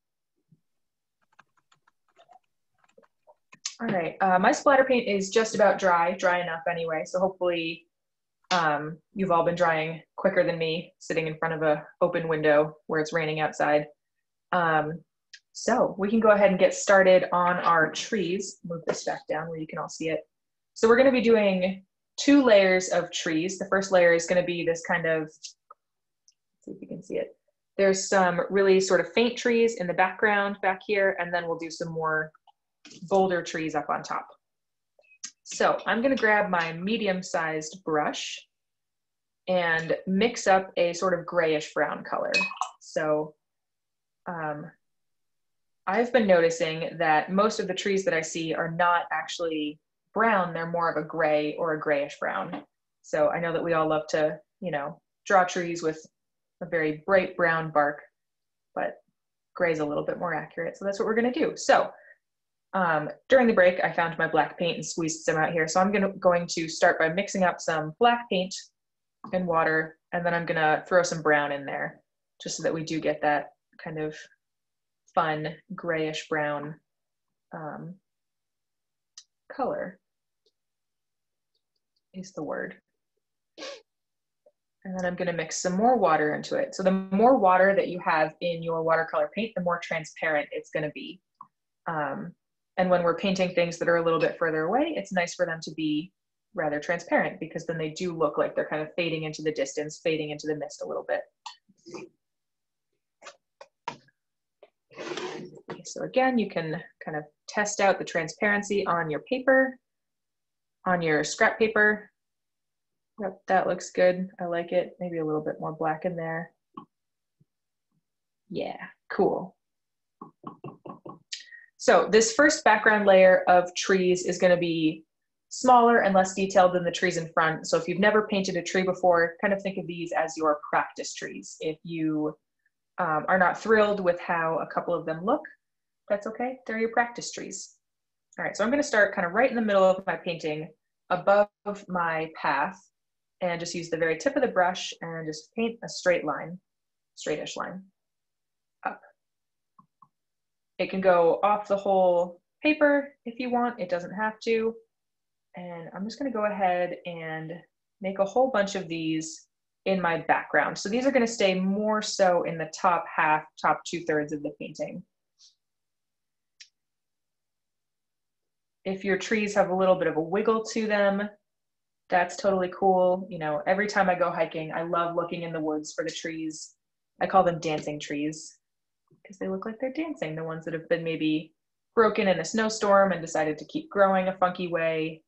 All right, uh, my splatter paint is just about dry, dry enough anyway. So hopefully um, you've all been drying quicker than me, sitting in front of an open window where it's raining outside. Um, so we can go ahead and get started on our trees. Move this back down where you can all see it. So we're gonna be doing two layers of trees. The first layer is gonna be this kind of, let's see if you can see it. There's some really sort of faint trees in the background back here, and then we'll do some more bolder trees up on top. So I'm gonna grab my medium-sized brush and mix up a sort of grayish brown color. So um, I've been noticing that most of the trees that I see are not actually brown, they're more of a gray or a grayish brown. So I know that we all love to, you know, draw trees with a very bright brown bark, but gray is a little bit more accurate. So that's what we're gonna do. So um, during the break, I found my black paint and squeezed some out here. So I'm gonna, going to start by mixing up some black paint and water, and then I'm gonna throw some brown in there just so that we do get that kind of fun grayish brown um, color is the word. And then I'm gonna mix some more water into it. So the more water that you have in your watercolor paint, the more transparent it's gonna be. Um, and when we're painting things that are a little bit further away, it's nice for them to be rather transparent because then they do look like they're kind of fading into the distance, fading into the mist a little bit. Okay, so again, you can kind of test out the transparency on your paper, on your scrap paper. Yep, that looks good. I like it. Maybe a little bit more black in there. Yeah, cool. So this first background layer of trees is going to be smaller and less detailed than the trees in front. So if you've never painted a tree before, kind of think of these as your practice trees. If you um, are not thrilled with how a couple of them look, that's okay. They're your practice trees. All right, so I'm going to start kind of right in the middle of my painting above my path and just use the very tip of the brush and just paint a straight line, straightish line up. It can go off the whole paper if you want, it doesn't have to. And I'm just gonna go ahead and make a whole bunch of these in my background. So these are gonna stay more so in the top half, top two thirds of the painting. If your trees have a little bit of a wiggle to them, that's totally cool. You know, every time I go hiking, I love looking in the woods for the trees. I call them dancing trees because they look like they're dancing. The ones that have been maybe broken in a snowstorm and decided to keep growing a funky way.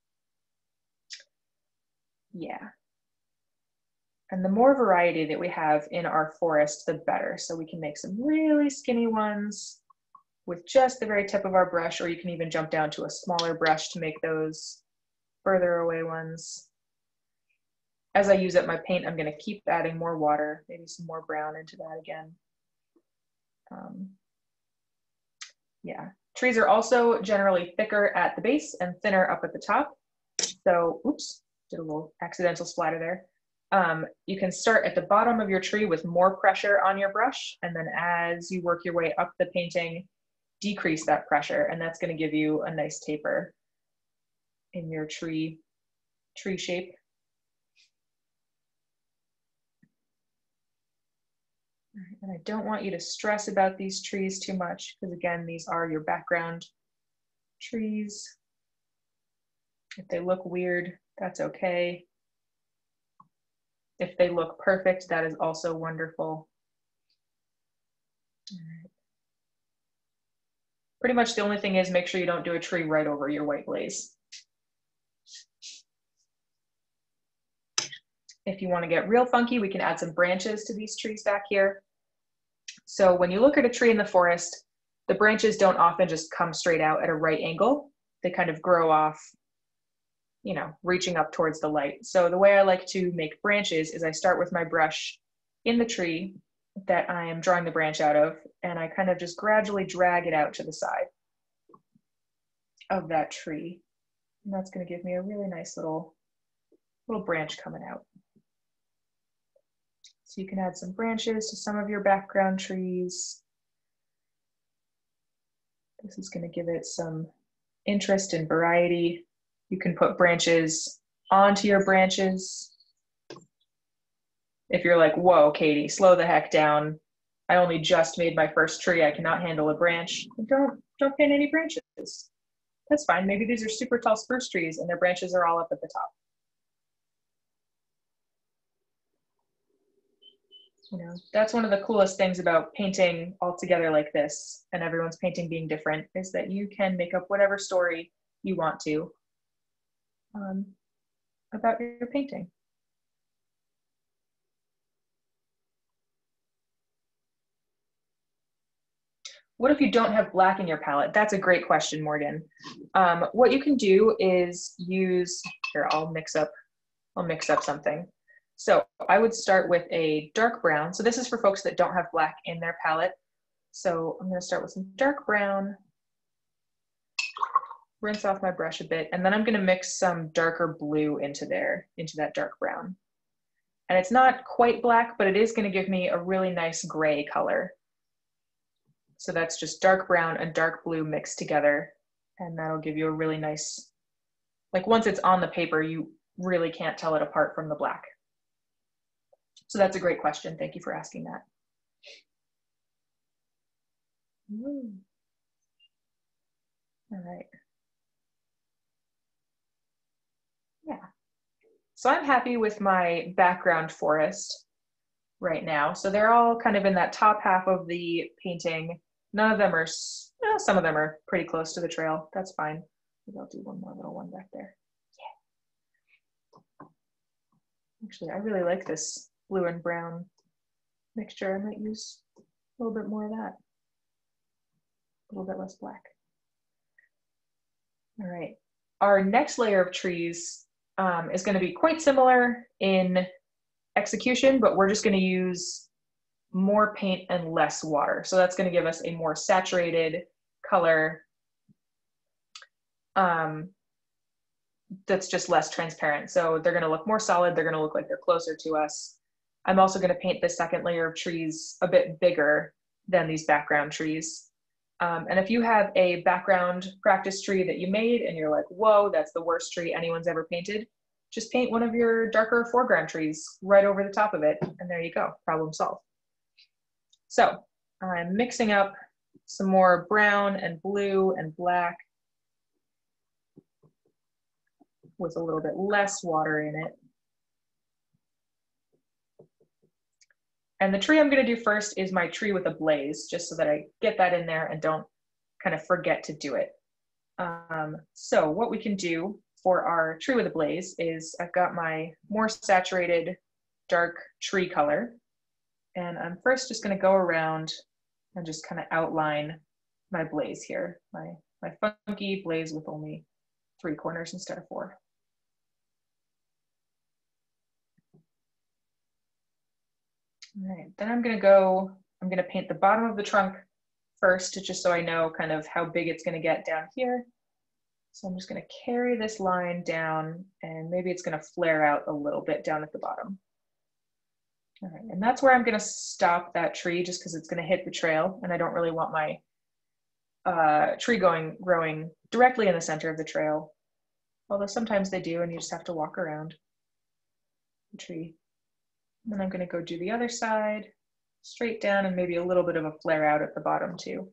Yeah. And the more variety that we have in our forest, the better. So we can make some really skinny ones with just the very tip of our brush, or you can even jump down to a smaller brush to make those further away ones. As I use up my paint, I'm gonna keep adding more water, maybe some more brown into that again. Um, yeah, trees are also generally thicker at the base and thinner up at the top. So, oops, did a little accidental splatter there. Um, you can start at the bottom of your tree with more pressure on your brush, and then as you work your way up the painting, decrease that pressure, and that's gonna give you a nice taper in your tree, tree shape. And I don't want you to stress about these trees too much, because again, these are your background trees. If they look weird, that's okay. If they look perfect, that is also wonderful. All right. Pretty much the only thing is make sure you don't do a tree right over your white blaze. If you want to get real funky, we can add some branches to these trees back here. So when you look at a tree in the forest, the branches don't often just come straight out at a right angle. They kind of grow off, you know, reaching up towards the light. So the way I like to make branches is I start with my brush in the tree that I am drawing the branch out of, and I kind of just gradually drag it out to the side of that tree. And that's going to give me a really nice little, little branch coming out. So you can add some branches to some of your background trees. This is going to give it some interest and variety. You can put branches onto your branches. If you're like, whoa, Katie, slow the heck down. I only just made my first tree. I cannot handle a branch. Don't, don't paint any branches. That's fine. Maybe these are super tall spruce trees and their branches are all up at the top. You know, that's one of the coolest things about painting all together like this, and everyone's painting being different, is that you can make up whatever story you want to um, about your painting. What if you don't have black in your palette? That's a great question, Morgan. Um, what you can do is use, here, I'll mix up, I'll mix up something. So I would start with a dark brown. So this is for folks that don't have black in their palette. So I'm gonna start with some dark brown, rinse off my brush a bit, and then I'm gonna mix some darker blue into there, into that dark brown. And it's not quite black, but it is gonna give me a really nice gray color. So that's just dark brown and dark blue mixed together. And that'll give you a really nice, like once it's on the paper, you really can't tell it apart from the black. So that's a great question. Thank you for asking that. Ooh. All right. Yeah. So I'm happy with my background forest right now. So they're all kind of in that top half of the painting. None of them are, well, some of them are pretty close to the trail. That's fine. Maybe I'll do one more little one back there. Yeah. Actually, I really like this blue and brown mixture. I might use a little bit more of that. A little bit less black. All right. Our next layer of trees um, is going to be quite similar in execution, but we're just going to use more paint and less water. So that's going to give us a more saturated color um, that's just less transparent. So they're going to look more solid. They're going to look like they're closer to us. I'm also going to paint the second layer of trees a bit bigger than these background trees. Um, and if you have a background practice tree that you made and you're like, whoa, that's the worst tree anyone's ever painted, just paint one of your darker foreground trees right over the top of it. And there you go, problem solved. So I'm mixing up some more brown and blue and black with a little bit less water in it. And the tree I'm going to do first is my tree with a blaze, just so that I get that in there and don't kind of forget to do it. Um, so what we can do for our tree with a blaze is I've got my more saturated dark tree color. And I'm first just going to go around and just kind of outline my blaze here, my, my funky blaze with only three corners instead of four. All right, then I'm going to go, I'm going to paint the bottom of the trunk first, just so I know kind of how big it's going to get down here. So I'm just going to carry this line down, and maybe it's going to flare out a little bit down at the bottom. All right, and that's where I'm going to stop that tree, just because it's going to hit the trail, and I don't really want my uh, tree going growing directly in the center of the trail. Although sometimes they do, and you just have to walk around the tree. And then I'm going to go do the other side, straight down, and maybe a little bit of a flare out at the bottom too.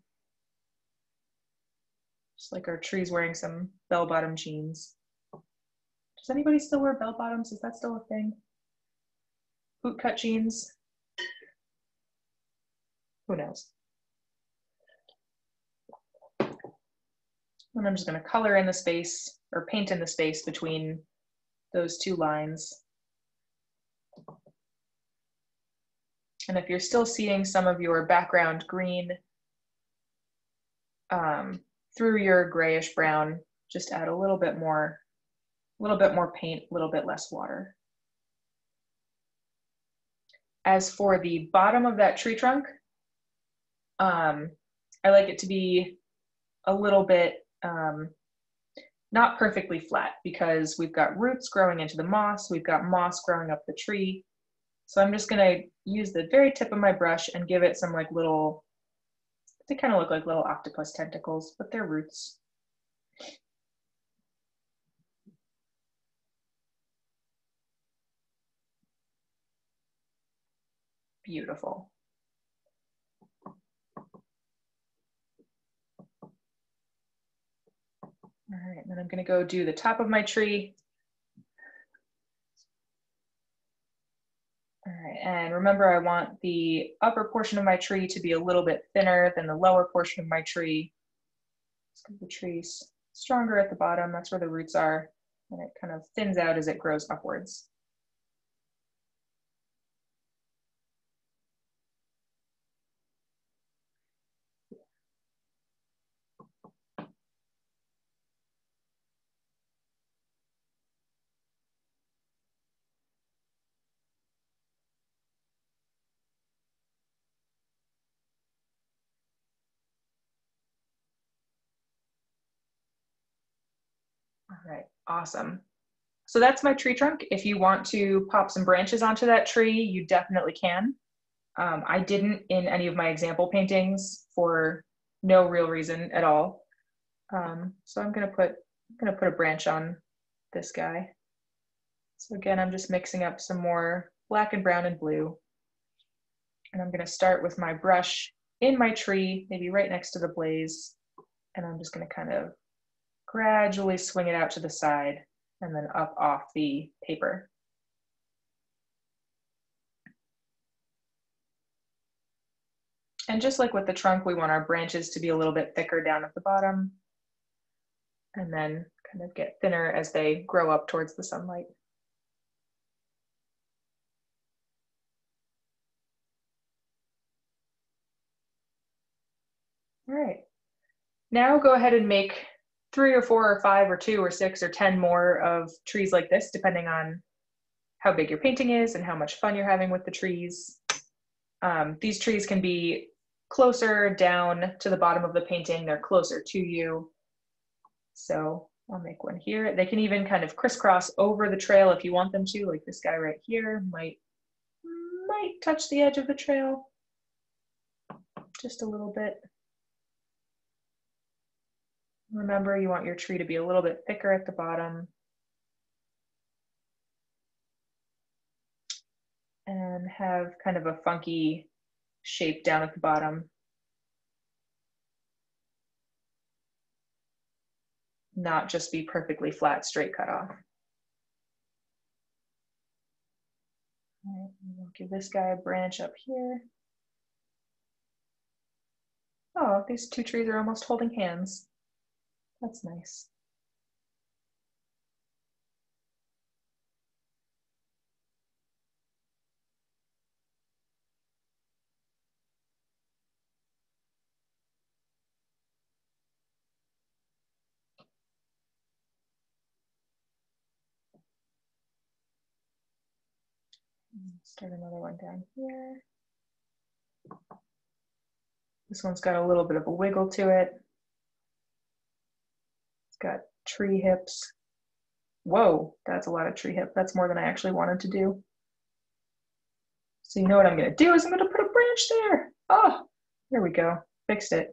Just like our tree's wearing some bell-bottom jeans. Does anybody still wear bell-bottoms? Is that still a thing? Boot cut jeans? Who knows? And I'm just going to color in the space or paint in the space between those two lines. And if you're still seeing some of your background green um, through your grayish brown, just add a little bit more, a little bit more paint, a little bit less water. As for the bottom of that tree trunk, um, I like it to be a little bit um, not perfectly flat because we've got roots growing into the moss, we've got moss growing up the tree. So I'm just gonna use the very tip of my brush and give it some like little, they kind of look like little octopus tentacles, but they're roots. Beautiful. All right, then I'm gonna go do the top of my tree. All right, and remember I want the upper portion of my tree to be a little bit thinner than the lower portion of my tree. The tree's stronger at the bottom, that's where the roots are, and it kind of thins out as it grows upwards. All right, awesome. So that's my tree trunk. If you want to pop some branches onto that tree, you definitely can. Um, I didn't in any of my example paintings for no real reason at all. Um, so I'm gonna put, I'm gonna put a branch on this guy. So again, I'm just mixing up some more black and brown and blue. And I'm gonna start with my brush in my tree, maybe right next to the blaze. And I'm just gonna kind of gradually swing it out to the side and then up off the paper. And just like with the trunk, we want our branches to be a little bit thicker down at the bottom and then kind of get thinner as they grow up towards the sunlight. All right, now go ahead and make three or four or five or two or six or ten more of trees like this, depending on how big your painting is and how much fun you're having with the trees. Um, these trees can be closer down to the bottom of the painting. They're closer to you. So I'll make one here. They can even kind of crisscross over the trail if you want them to, like this guy right here might, might touch the edge of the trail just a little bit. Remember, you want your tree to be a little bit thicker at the bottom. And have kind of a funky shape down at the bottom. Not just be perfectly flat, straight cut off. All right, we'll give this guy a branch up here. Oh, these two trees are almost holding hands. That's nice. Start another one down here. This one's got a little bit of a wiggle to it. It's got tree hips. Whoa, that's a lot of tree hip. That's more than I actually wanted to do. So you know what I'm gonna do is I'm gonna put a branch there. Oh, there we go, fixed it.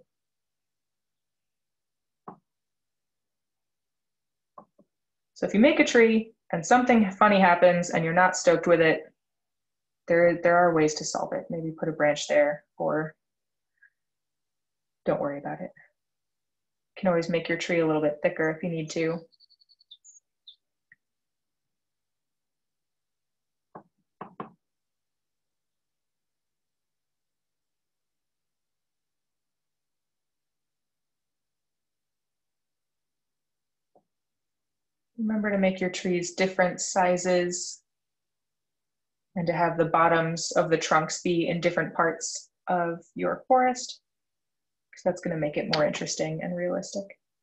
So if you make a tree and something funny happens and you're not stoked with it, there, there are ways to solve it. Maybe put a branch there or don't worry about it. You can always make your tree a little bit thicker if you need to. Remember to make your trees different sizes and to have the bottoms of the trunks be in different parts of your forest, because that's going to make it more interesting and realistic.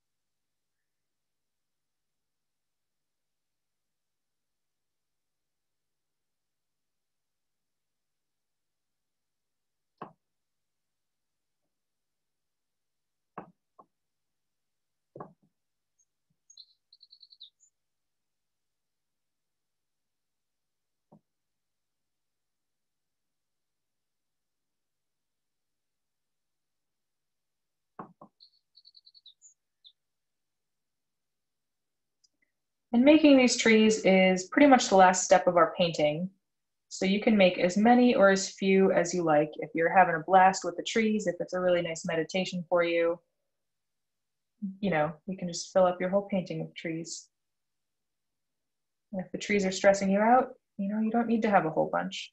And making these trees is pretty much the last step of our painting. So you can make as many or as few as you like. If you're having a blast with the trees, if it's a really nice meditation for you, you know, you can just fill up your whole painting with trees. And if the trees are stressing you out, you know, you don't need to have a whole bunch.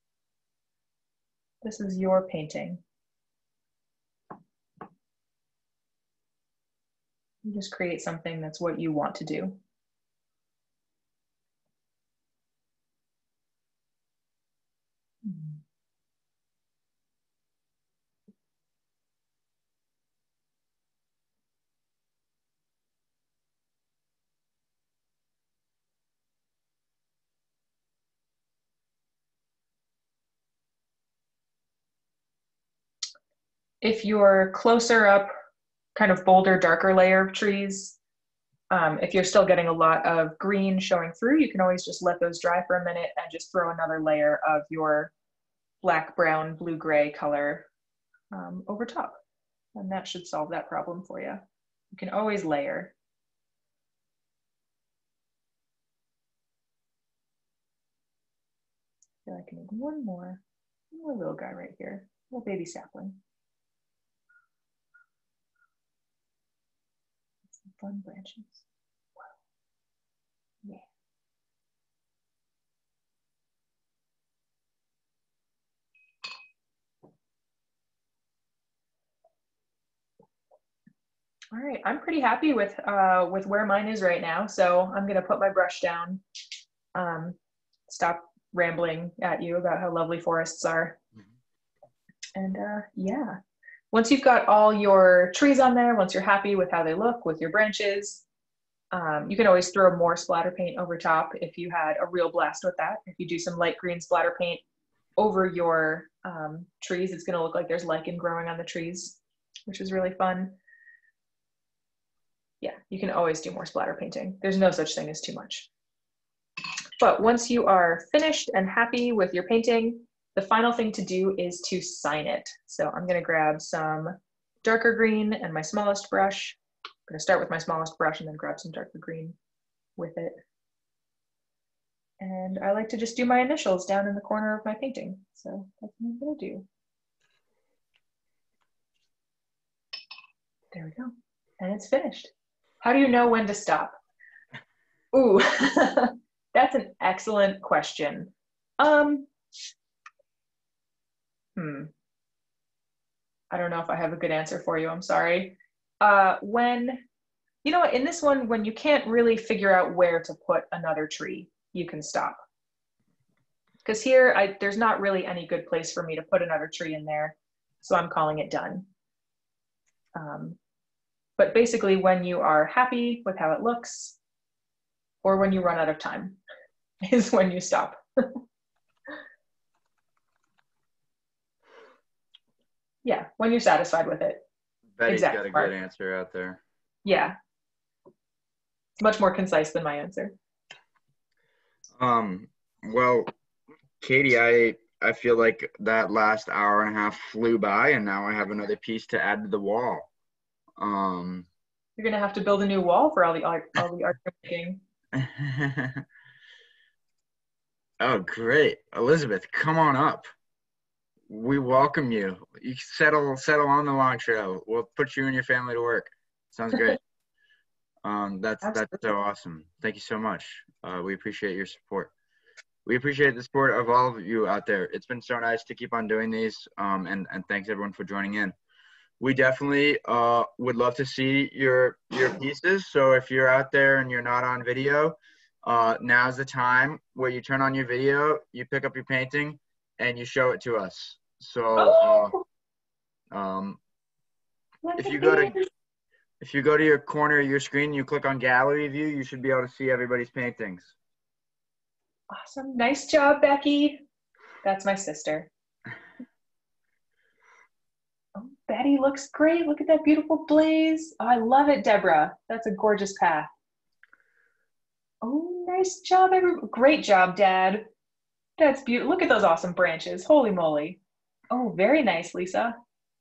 This is your painting. You just create something that's what you want to do. If you're closer up, kind of bolder, darker layer of trees, um, if you're still getting a lot of green showing through, you can always just let those dry for a minute and just throw another layer of your black, brown, blue, gray color um, over top. And that should solve that problem for you. You can always layer. I feel like I need one more, one more little guy right here, little baby sapling. Some fun branches. Wow. Yeah. All right, I'm pretty happy with uh, with where mine is right now. So I'm gonna put my brush down, um, stop rambling at you about how lovely forests are. And uh, yeah, once you've got all your trees on there, once you're happy with how they look with your branches, um, you can always throw more splatter paint over top if you had a real blast with that. If you do some light green splatter paint over your um, trees, it's gonna look like there's lichen growing on the trees, which is really fun. Yeah, you can always do more splatter painting. There's no such thing as too much. But once you are finished and happy with your painting, the final thing to do is to sign it. So I'm gonna grab some darker green and my smallest brush. I'm gonna start with my smallest brush and then grab some darker green with it. And I like to just do my initials down in the corner of my painting. So that's what I'm gonna do. There we go. And it's finished. How do you know when to stop? Ooh, that's an excellent question. Um, hmm. I don't know if I have a good answer for you. I'm sorry. Uh, when, you know what, in this one, when you can't really figure out where to put another tree, you can stop. Because here, I, there's not really any good place for me to put another tree in there. So I'm calling it done. Um, But basically when you are happy with how it looks, or when you run out of time, is when you stop. Yeah, when you're satisfied with it.
Betty's
exact
got a
part.
good answer out there.
Yeah. It's much more concise than my answer.
Um, well, Katie, I I feel like that last hour and a half flew by, and now I have another piece to add to the wall. Um,
You're gonna have to build a new wall for all the art, all the art you're making.
Oh, great, Elizabeth, come on up. We welcome you. You settle settle on the long trail. We'll put you and your family to work. Sounds great. um, that's
Absolutely.
that's so awesome. Thank you so much. Uh, we appreciate your support. We appreciate the support of all of you out there. It's been so nice to keep on doing these. Um, and and thanks everyone for joining in. we definitely uh, would love to see your your pieces. So if you're out there and you're not on video, uh, now's the time where you turn on your video, you pick up your painting, and you show it to us. So
Oh,
uh, um,
look
if
at
you go to
this.
if you go to your corner of your screen, you click on gallery view, you should be able to see everybody's paintings.
Awesome. Nice job, Becky. That's my sister. Oh, Betty looks great. Look at that beautiful blaze. Oh, I love it, Deborah. That's a gorgeous path. Oh, nice job, everyone. Great job, Dad. That's beautiful. Look at those awesome branches. Holy moly. Oh, very nice, Lisa.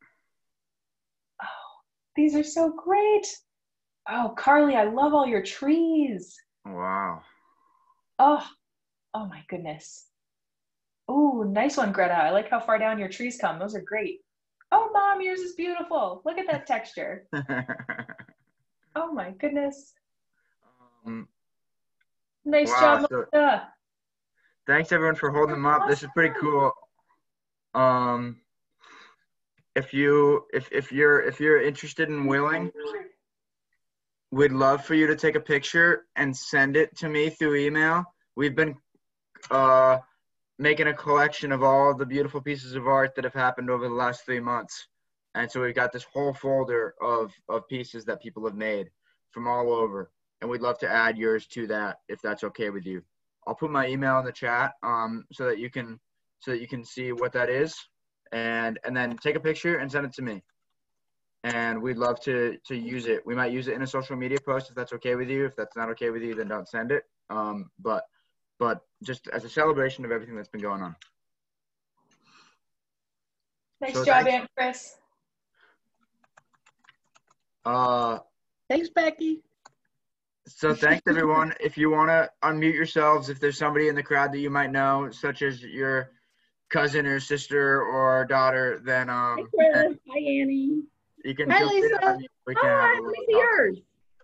Oh, these are so great. Oh, Carly, I love all your trees.
Wow.
Oh, oh my goodness. Oh, nice one, Greta. I like how far down your trees come. Those are great. Oh, Mom, yours is beautiful. Look at that texture. Oh my goodness.
um,
Nice
wow.
job,
So
Melissa.
thanks everyone for holding them up. This is pretty cool. Um, if you if if you're if you're interested and willing, we'd love for you to take a picture and send it to me through email. We've been uh, making a collection of all the beautiful pieces of art that have happened over the last three months. And so we've got this whole folder of, of pieces that people have made from all over. And we'd love to add yours to that if that's okay with you. I'll put my email in the chat um, so that you can so that you can see what that is. And and then take a picture and send it to me. And we'd love to to use it. We might use it in a social media post if that's okay with you. If that's not okay with you, then don't send it. Um, but but just as a celebration of everything that's been going on.
Nice
So
job,
thanks.
Aunt Chris.
Uh,
Thanks, Becky.
so thanks everyone. If you want to unmute yourselves, if there's somebody in the crowd that you might know, such as your cousin or sister or daughter, then
Hi,
um,
Chris. Hi, Annie.
you can
Hi,
feel free to
Lisa.
unmute. We can have
Hi,
a
let
little
me see
talk.
yours.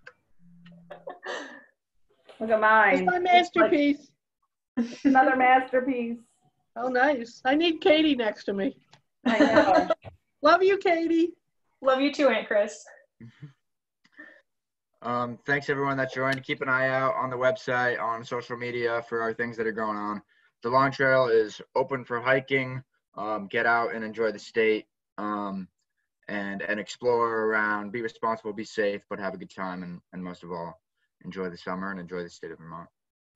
Look at mine.
It's my masterpiece.
Another masterpiece.
Oh, nice. I need Katie next to me.
I know.
Love you, Katie.
Love you too, Aunt Chris.
Um, thanks everyone that joined. Keep an eye out on the website, on social media for our things that are going on. The Long Trail is open for hiking. Um, get out and enjoy the state um, and and explore around. Be responsible, be safe, but have a good time. And, and most of all, enjoy the summer and enjoy the state of Vermont.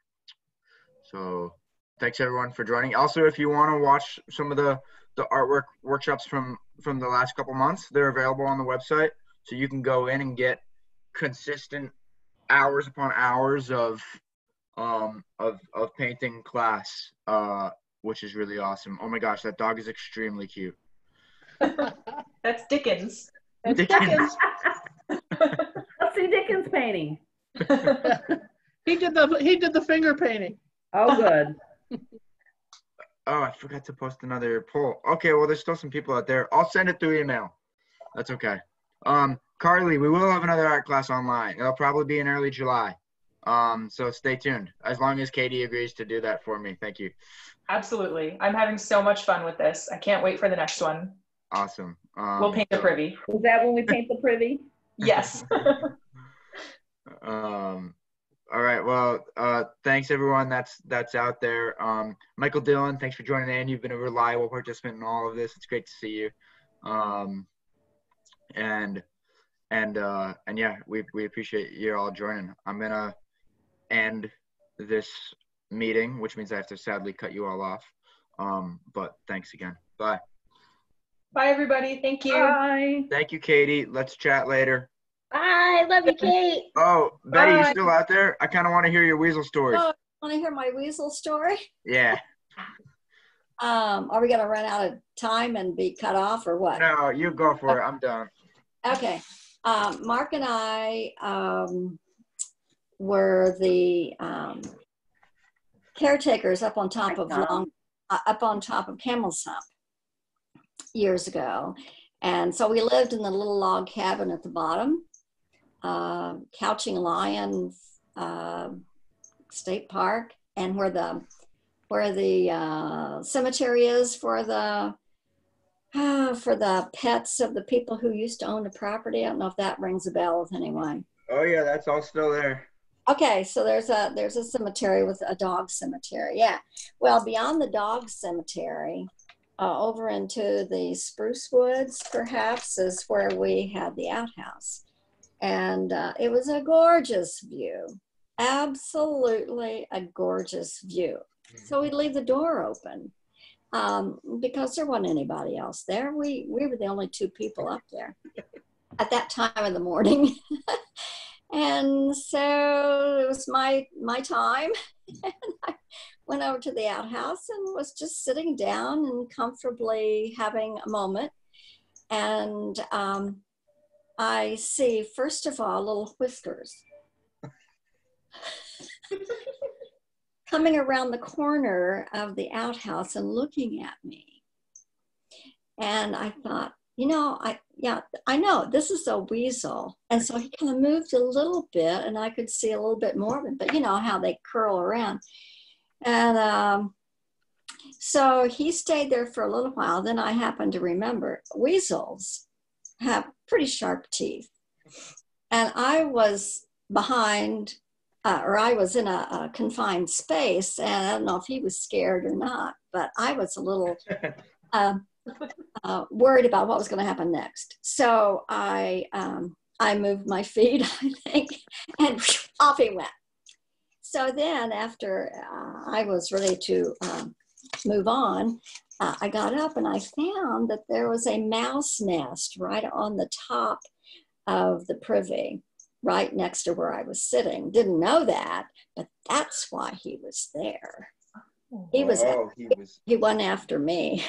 So thanks everyone for joining. Also, if you want to watch some of the, the artwork workshops from, from the last couple months, they're available on the website. So you can go in and get consistent hours upon hours of um of of painting class, uh which is really awesome. Oh my gosh, that dog is extremely cute.
That's Dickens.
That's
Dickens.
Dickens.
Let's see Dickens painting.
He did the he did the finger painting.
Oh, good.
Oh, I forgot to post another poll. Okay, well there's still some people out there. I'll send it through email. That's okay. Um Carly, we will have another art class online. It'll probably be in early July. Um, so stay tuned. As long as Katie agrees to do that for me. Thank you.
Absolutely. I'm having so much fun with this. I can't wait for the next one.
Awesome. Um,
We'll paint the privy.
Is that when we paint the privy?
Yes.
um, all right. Well, uh, thanks everyone that's that's out there. Um, Michael Dillon, thanks for joining in. You've been a reliable participant in all of this. It's great to see you. Um, and and uh, and yeah, we we appreciate you all joining. I'm gonna end this meeting, which means I have to sadly cut you all off. Um, but thanks again. Bye.
Bye, everybody. Thank you.
Bye.
Thank you, Katie. Let's chat later.
Bye. Love you, Kate.
Oh, Betty, you
Bye.
still out there? I kind of want to hear your weasel story.
Oh, want to hear my weasel story?
Yeah.
Um, are we going to run out of time and be cut off or what?
No, you go for it. I'm done.
Okay. Um, Mark and I um, were the um, caretakers up on top of long, uh, up on top of Camel's Hump years ago, and so we lived in the little log cabin at the bottom, uh, Couching Lion uh, State Park, and where the where the uh, cemetery is for the uh, for the pets of the people who used to own the property. I don't know if that rings a bell with anyone.
Oh yeah, that's all still there.
Okay, so there's a there's a cemetery with a dog cemetery. Yeah. Well, beyond the dog cemetery, uh, over into the spruce woods, perhaps, is where we had the outhouse. And uh, it was a gorgeous view. Absolutely a gorgeous view. So we'd leave the door open um, because there wasn't anybody else there. We, we were the only two people up there at that time of the morning. And so it was my, my time. And I went over to the outhouse and was just sitting down and comfortably having a moment. And um, I see, first of all, little whiskers coming around the corner of the outhouse and looking at me. And I thought, you know, I, yeah, I know this is a weasel. And so he kind of moved a little bit and I could see a little bit more of it, but you know how they curl around. And um, so he stayed there for a little while. Then I happened to remember weasels have pretty sharp teeth. And I was behind, uh, or I was in a, a confined space, and I don't know if he was scared or not, but I was a little uh, uh, worried about what was going to happen next. So I, um, I moved my feet, I think, and off he went. So then after uh, I was ready to um, move on, uh, I got up and I found that there was a mouse nest right on the top of the privy, right next to where I was sitting. Didn't know that, but that's why he was there. He was,
oh, he was.
he went after me.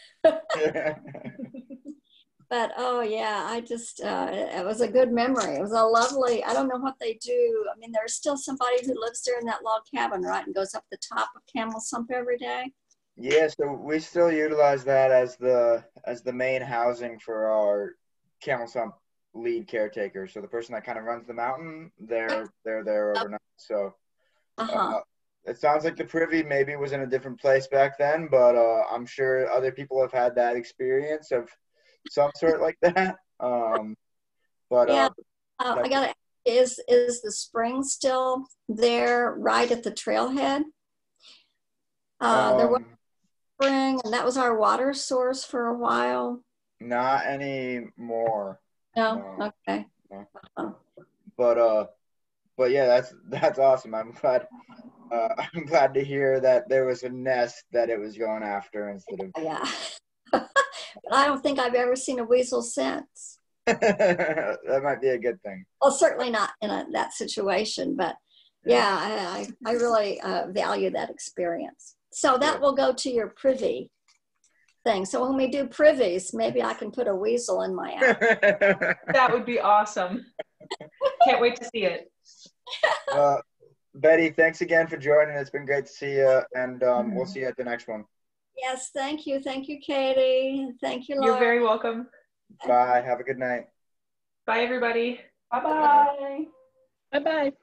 But oh yeah, I just, uh, it was a good memory. It was a lovely, I don't know what they do. I mean, there's still somebody who lives there in that log cabin, right? And goes up the top of Camel Sump every day.
Yeah, so we still utilize that as the as the main housing for our Camel Sump lead caretaker. So the person that kind of runs the mountain, they're they're there overnight. So
Uh-huh.
uh, it sounds like the privy maybe was in a different place back then, but uh, I'm sure other people have had that experience of some sort like that. Um, but
Yeah,
uh,
uh, I got to, is, is the spring still there right at the trailhead? Uh, there was
um,
a spring, and that was our water source for a while.
not anymore.
No,
No,
okay.
no.
Oh.
But uh, but yeah, that's that's awesome. I'm glad. Uh, I'm glad to hear that there was a nest that it was going after instead of.
Yeah. But I don't think I've ever seen a weasel since.
That might be a good thing.
Well, certainly not in a, that situation, but yeah, I, I, I really uh, value that experience. So that
Yeah.
will go to your privy thing. So when we do privies, maybe I can put a weasel in my app.
That would be awesome. Can't wait to see it.
uh, Betty, thanks again for joining. It's been great to see you, and um, we'll see you at the next one.
Yes, thank you. Thank you, Katie. Thank you, Laura.
You're very welcome.
Bye. Have a good night.
Bye, everybody.
Bye-bye.
Bye-bye.